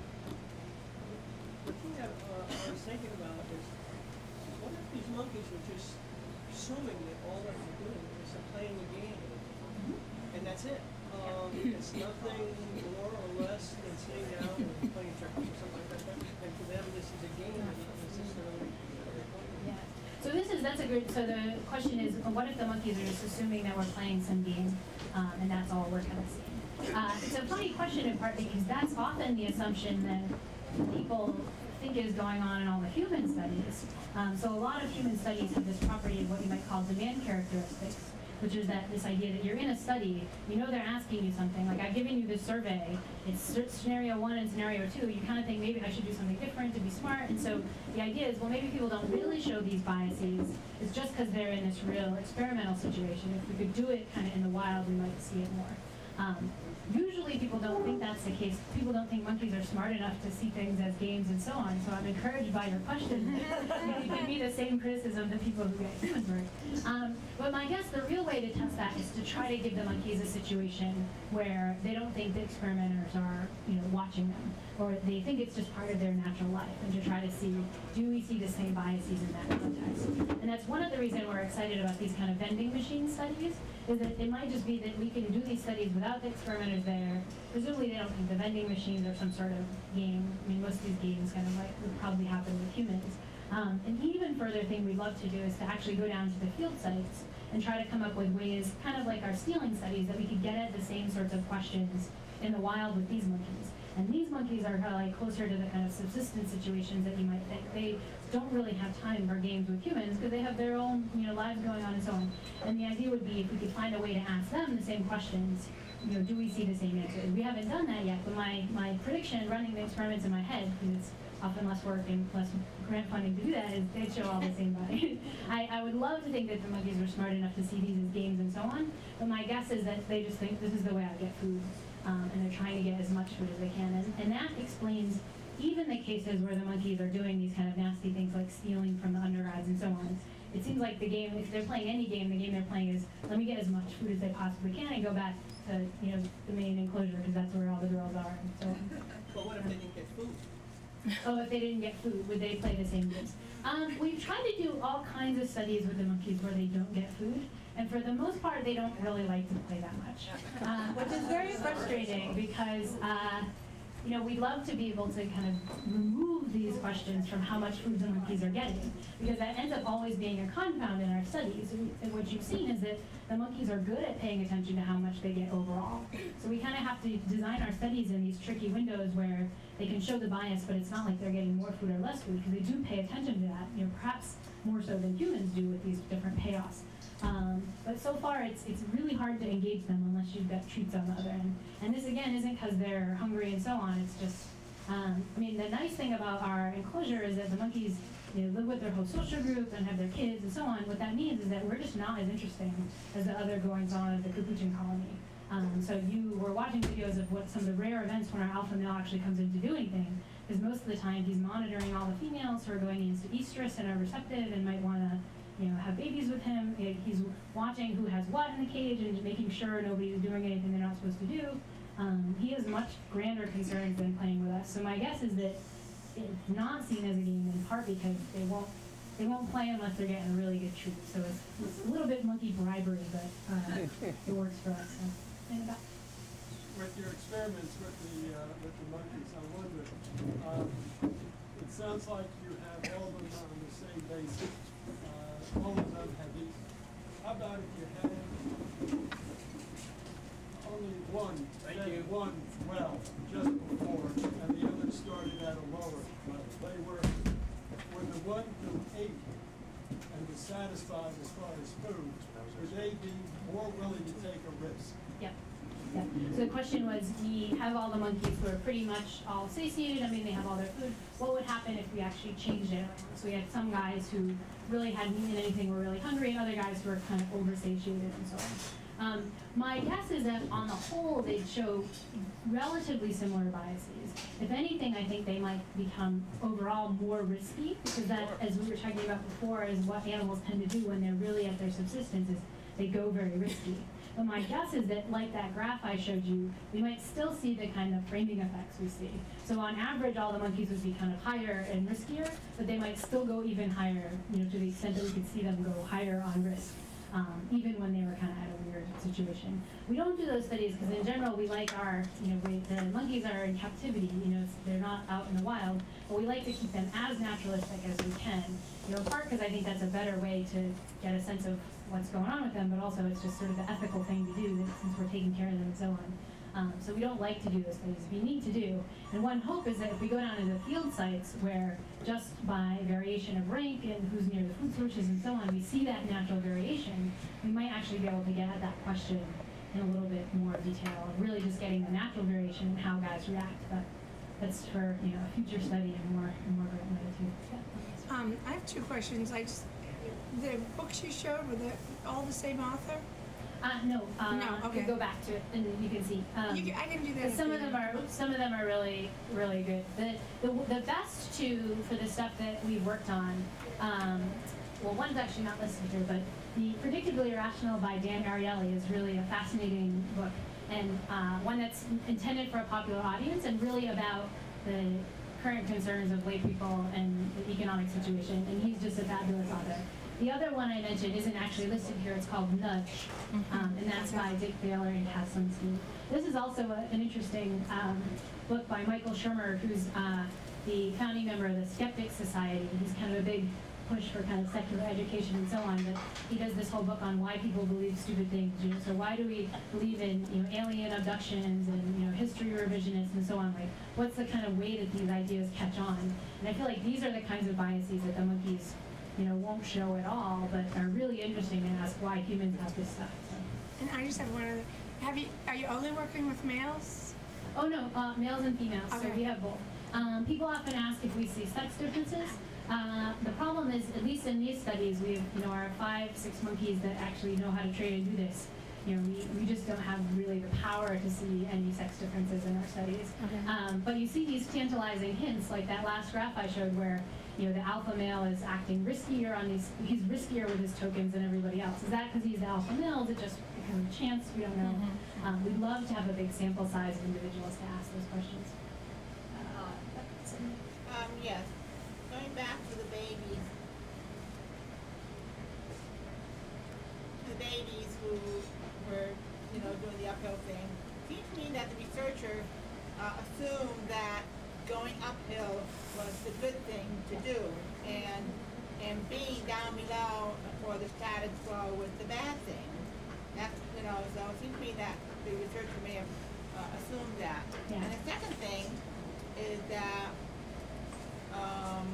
Speaker 9: The thing that uh, I was thinking about is, what if these monkeys were just assuming that all that they're doing is they're playing a game, mm-hmm. and that's it? Um, it's nothing more or less than sitting down and playing checkers or something like that. And for them, this is a game, and not necessarily.
Speaker 1: Yeah. So this is, that's a good, so the question is, what if the monkeys are just assuming that we're playing some game, um, and that's all we're kind of seeing? Uh, it's a funny question in part because that's often the assumption that people think is going on in all the human studies. Um, so a lot of human studies have this property of what you might call demand characteristics, which is that this idea that you're in a study, you know they're asking you something, like I've given you this survey, it's scenario one and scenario two, you kind of think maybe I should do something different to be smart, and so the idea is, well, maybe people don't really show these biases, it's just because they're in this real experimental situation. If we could do it kind of in the wild, we might see it more. Um, usually people don't think that's the case. People don't think monkeys are smart enough to see things as games and so on, so I'm encouraged by your question. You give me the same criticism that people who get humans right. Um, but my guess, the real way to test that is to try to give the monkeys a situation where they don't think the experimenters are, you know, watching them, or they think it's just part of their natural life, and to try to see, do we see the same biases in that context? And that's one of the reasons we're excited about these kind of vending machine studies, is that it might just be that we can do these studies without the experimenters there. Presumably they don't think the vending machines are some sort of game. I mean, most of these games kind of like would probably happen with humans. Um, an even further thing we'd love to do is to actually go down to the field sites and try to come up with ways, kind of like our stealing studies, that we could get at the same sorts of questions in the wild with these monkeys. And these monkeys are kind of like closer to the kind of subsistence situations that you might think. They don't really have time for games with humans because they have their own, you know, lives going on and so on. And the idea would be if we could find a way to ask them the same questions, you know, do we see the same answers? We haven't done that yet, but my, my prediction, running the experiments in my head, because it's often less work and less grant funding to do that, is they show all the same bodies. I, I would love to think that the monkeys were smart enough to see these as games and so on, but my guess is that they just think this is the way I get food. Um, and they're trying to get as much food as they can. And, and that explains even the cases where the monkeys are doing these kind of nasty things like stealing from the undergrads and so on. It seems like the game, if they're playing any game, the game they're playing is, let me get as much food as they possibly can and go back to, you know, the main enclosure because that's where all the girls are and so on.
Speaker 9: But what if they didn't get food?
Speaker 1: Oh, if they didn't get food, would they play the same games? Um, we've tried to do all kinds of studies with the monkeys where they don't get food. And for the most part, they don't really like to play that much, uh, which is very frustrating because, uh, you know, we'd love to be able to kind of remove these questions from how much food the monkeys are getting, because that ends up always being a confound in our studies. And what you've seen is that the monkeys are good at paying attention to how much they get overall. So we kind of have to design our studies in these tricky windows where they can show the bias, but it's not like they're getting more food or less food, because they do pay attention to that, you know, perhaps more so than humans do with these different payoffs. Um, but so far, it's it's really hard to engage them unless you've got treats on the other end. And this, again, isn't because they're hungry and so on. It's just, um, I mean, the nice thing about our enclosure is that the monkeys you know, live with their whole social group and have their kids and so on, what that means is that we're just not as interesting as the other goings-on of the capuchin colony. Um, so you were watching videos of what some of the rare events when our alpha male actually comes in to do anything, because most of the time he's monitoring all the females who are going into estrus and are receptive and might want to, you know, have babies with him. He's watching who has what in the cage and making sure nobody's doing anything they're not supposed to do. Um, he has much grander concerns than playing with us. So my guess is that it's not seen as a game in part because they won't they won't play unless they're getting a really good treat. So it's, it's a little bit monkey bribery, but uh, it works for us. So.
Speaker 10: With your experiments with the uh, with the monkeys, I wonder. Um, it sounds like you have all of them on the same basis. Uh, all of them have these. How about if you had only one, did one well just before, and the others started at a lower level? They were were the one who ate and was satisfied as far as food. Would they be more willing to take a risk?
Speaker 1: Yep. Yep. So the question was, we have all the monkeys who are pretty much all satiated. I mean, they have all their food. What would happen if we actually changed it around? So we had some guys who really hadn't eaten anything, were really hungry, and other guys who were kind of oversatiated and so on. Um, my guess is that on the whole, they'd show relatively similar biases. If anything, I think they might become overall more risky, because that, as we were talking about before, is what animals tend to do when they're really at their subsistence, is they go very risky. But my guess is that, like that graph I showed you, we might still see the kind of framing effects we see. So on average, all the monkeys would be kind of higher and riskier, but they might still go even higher, you know, to the extent that we could see them go higher on risk, um, even when they were kind of at a weird situation. We don't do those studies because, in general, we like our, you know, we, the monkeys are in captivity. You know, it's, they're not out in the wild, but we like to keep them as naturalistic as we can. You know, in part because I think that's a better way to get a sense of what's going on with them, but also it's just sort of the ethical thing to do since we're taking care of them and so on. Um, so we don't like to do those things. We need to do. And one hope is that if we go down into field sites where just by variation of rank and who's near the food sources and so on, we see that natural variation, we might actually be able to get at that question in a little bit more detail, and really just getting the natural variation and how guys react. But that's for, you know, a future study and more and more great way too. Yeah.
Speaker 11: Um, I have two questions. I just The books you showed, were they all the same author?
Speaker 1: Uh, no, uh,
Speaker 11: no, okay.
Speaker 1: You go back to it and you can see. Um,
Speaker 11: you can, I can do that.
Speaker 1: Some of them are some of them are really really good. The the, the best two for the stuff that we've worked on. Um, well, one's actually not listed here, but the Predictably Irrational by Dan Ariely is really a fascinating book, and uh, one that's intended for a popular audience and really about the current concerns of lay people and the economic situation. And he's just a fabulous author. The other one I mentioned isn't actually listed here. It's called Nudge, um, and that's by Dick Baylor and Haslinski. This is also a, an interesting um, book by Michael Shermer, who's uh, the founding member of the Skeptics Society. He's kind of a big push for kind of secular education and so on, but he does this whole book on why people believe stupid things. You know, so why do we believe in, you know, alien abductions and, you know, history revisionists and so on? Like, what's the kind of way that these ideas catch on? And I feel like these are the kinds of biases that the monkeys, you know, won't show at all, but are really interesting and ask why humans have this stuff. So.
Speaker 11: And I just have one other. Have you? Are you only working with males?
Speaker 1: Oh no, uh, males and females.
Speaker 11: Okay.
Speaker 1: So we have both. Um, people often ask if we see sex differences. Uh, the problem is, at least in these studies, we have, you know, our five, six monkeys that actually know how to train and do this. You know, we, we just don't have really the power to see any sex differences in our studies.
Speaker 11: Okay.
Speaker 1: Um, but you see these tantalizing hints, like that last graph I showed where, you know, the alpha male is acting riskier on these, he's riskier with his tokens than everybody else. Is that because he's the alpha male? Is it just because of chance? We don't know. Mm-hmm. um, we'd love to have a big sample size of individuals to ask those questions.
Speaker 3: Uh, um, yes. Going back to the babies, the babies who were, you know, doing the uphill thing, it seems to me that the researcher uh, assumed that going uphill was the good thing to do, and and being down below for the status quo was the bad thing. That's, you know, so it seems to me that the researcher may have uh, assumed that.
Speaker 1: Yeah.
Speaker 3: And the second thing is that Um,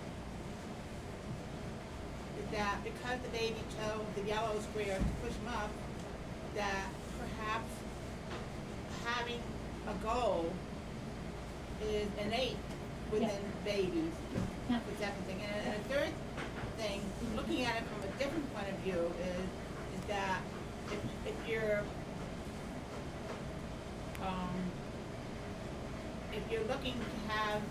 Speaker 3: is that because the baby chose the yellow square to push him up, that perhaps having a goal is innate within
Speaker 1: Yeah.
Speaker 3: babies.
Speaker 1: Yeah.
Speaker 3: The second thing. And, and a third thing, looking at it from a different point of view, is is that if if you're um, if you're looking to have,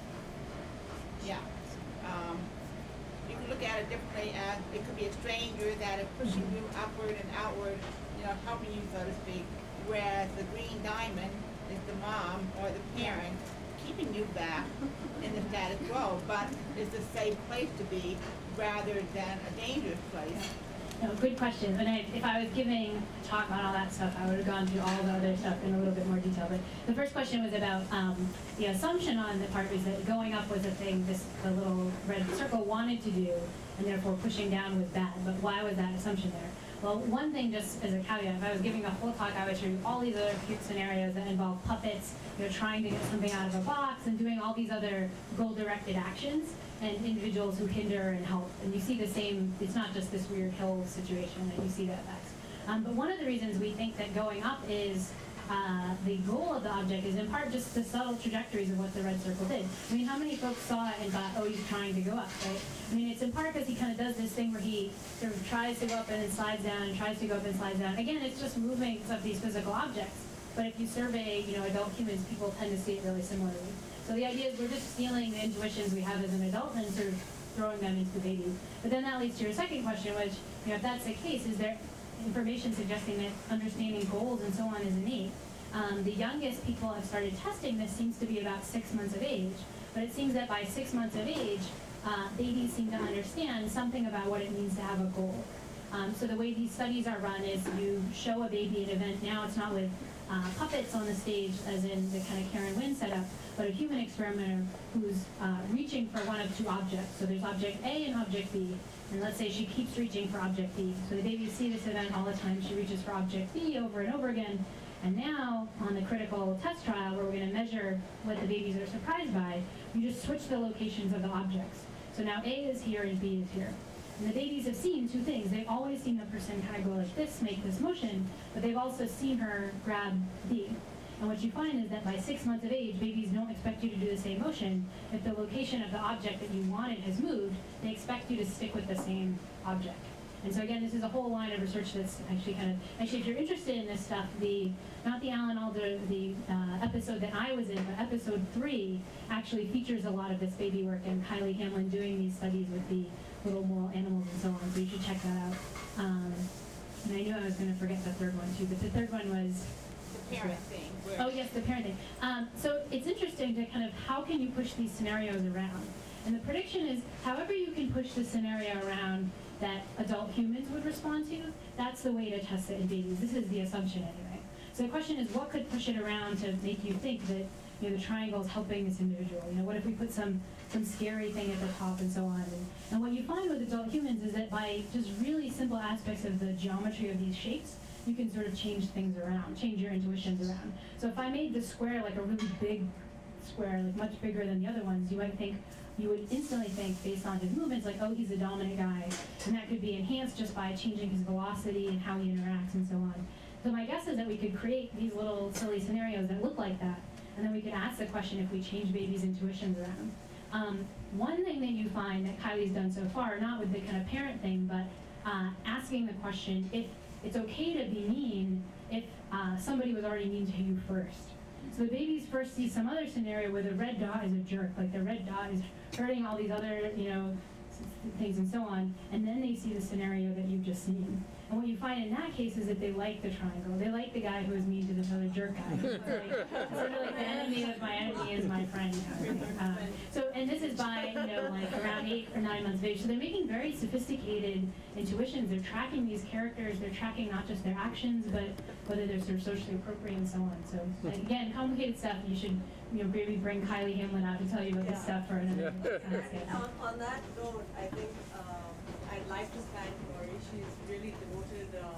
Speaker 3: yeah, um, you can look at it differently as it could be a stranger that is pushing you upward and outward, you know, helping you, so to speak, whereas the green diamond is the mom or the parent keeping you back in the status quo, but it's a safe place to be rather than a dangerous place.
Speaker 1: No, good question. And I, if I was giving a talk on all that stuff, I would have gone through all the other stuff in a little bit more detail. But the first question was about um, the assumption on the part was that going up was a thing this the little red circle wanted to do, and therefore pushing down was bad. But why was that assumption there? Well, one thing, just as a caveat, if I was giving a whole talk, I would show you all these other cute scenarios that involve puppets, you know, trying to get something out of a box and doing all these other goal-directed actions, and individuals who hinder and help. And you see the same, it's not just this weird hill situation that you see that effects. Um, but one of the reasons we think that going up is uh, the goal of the object is in part just the subtle trajectories of what the red circle did. I mean, how many folks saw it and thought, oh, he's trying to go up, right? I mean, it's in part because he kind of does this thing where he sort of tries to go up and then slides down and tries to go up and slides down. Again, it's just movements of these physical objects. But if you survey, you know, adult humans, people tend to see it really similarly. So the idea is we're just stealing the intuitions we have as an adult and sort of throwing them into the baby. But then that leads to your second question, which, you know, if that's the case, is there information suggesting that understanding goals and so on is innate? Um, the youngest people have started testing this seems to be about six months of age, but it seems that by six months of age, uh, babies seem to understand something about what it means to have a goal. Um, so the way these studies are run is you show a baby an event. Now it's not with uh, puppets on the stage, as in the kind of Karen Wynn setup, but a human experimenter who's uh, reaching for one of two objects. So there's object A and object B, and let's say she keeps reaching for object B. So the babies see this event all the time. She reaches for object B over and over again. And now, on the critical test trial, where we're going to measure what the babies are surprised by, you just switch the locations of the objects. So now A is here and B is here. And the babies have seen two things. They've always seen the person kind of go like this, make this motion, but they've also seen her grab B. And what you find is that by six months of age, babies don't expect you to do the same motion. If the location of the object that you wanted has moved, they expect you to stick with the same object. And so again, this is a whole line of research that's actually kind of, actually if you're interested in this stuff, the, not the Alan Alda, the uh, episode that I was in, but episode three actually features a lot of this baby work and Kylie Hamlin doing these studies with the little moral animals and so on, so you should check that out. Um, and I knew I was going to forget the third one too, but the third one was,
Speaker 3: The parent thing. where-
Speaker 1: oh yes, the parenting. Um, so it's interesting to kind of, how can you push these scenarios around? And the prediction is, however you can push the scenario around that adult humans would respond to, that's the way to test it in babies. This is the assumption anyway. So the question is, what could push it around to make you think that, you know, the triangle is helping this individual? You know, what if we put some some scary thing at the top and so on? And, and what you find with adult humans is that by just really simple aspects of the geometry of these shapes, you can sort of change things around, change your intuitions around. So if I made the square like a really big square, like much bigger than the other ones, you might think, you would instantly think, based on his movements, like, oh, he's a dominant guy. And that could be enhanced just by changing his velocity and how he interacts and so on. So my guess is that we could create these little silly scenarios that look like that. And then we could ask the question if we change babies' intuitions around. Um, one thing that you find that Kylie's done so far, not with the kind of parent thing, but uh, asking the question if it's okay to be mean if uh, somebody was already mean to you first. So the babies first see some other scenario where the red dot is a jerk, like the red dot is hurting all these other, you know, things and so on, and then they see the scenario that you've just seen. And what you find in that case is that they like the triangle. They like the guy who is mean to this other jerk guy. It's like, sort of like the enemy of my enemy is my friend. Um, so, and this is by, you know, like around eight or nine months of age. So they're making very sophisticated intuitions. They're tracking these characters. They're tracking not just their actions, but whether they're sort of socially appropriate and so on. So again, complicated stuff. You should, you know, maybe bring Kylie Hamlin out to tell you about this stuff for another time.
Speaker 8: On, on that note, I think um, I'd like to thank Laurie. She's really devoted uh,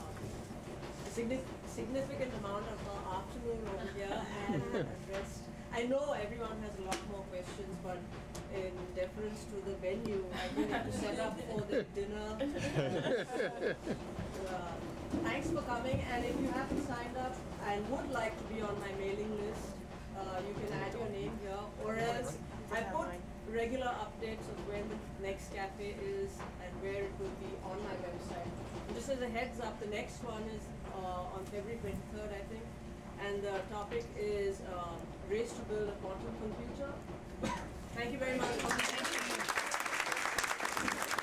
Speaker 8: a signi- significant amount of her afternoon over here and addressed. I know everyone has a lot more questions, but in deference to the venue, I do need to set up for the dinner. uh, thanks for coming, and if you haven't signed up and would like to be on my mailing list, uh, you can add your name here, or else I put regular updates of when the next cafe is and where it will be on my website. Just as a heads up, the next one is uh, on February twenty-third, I think, and the topic is um, Race to Build a Quantum Computer. Thank you very much.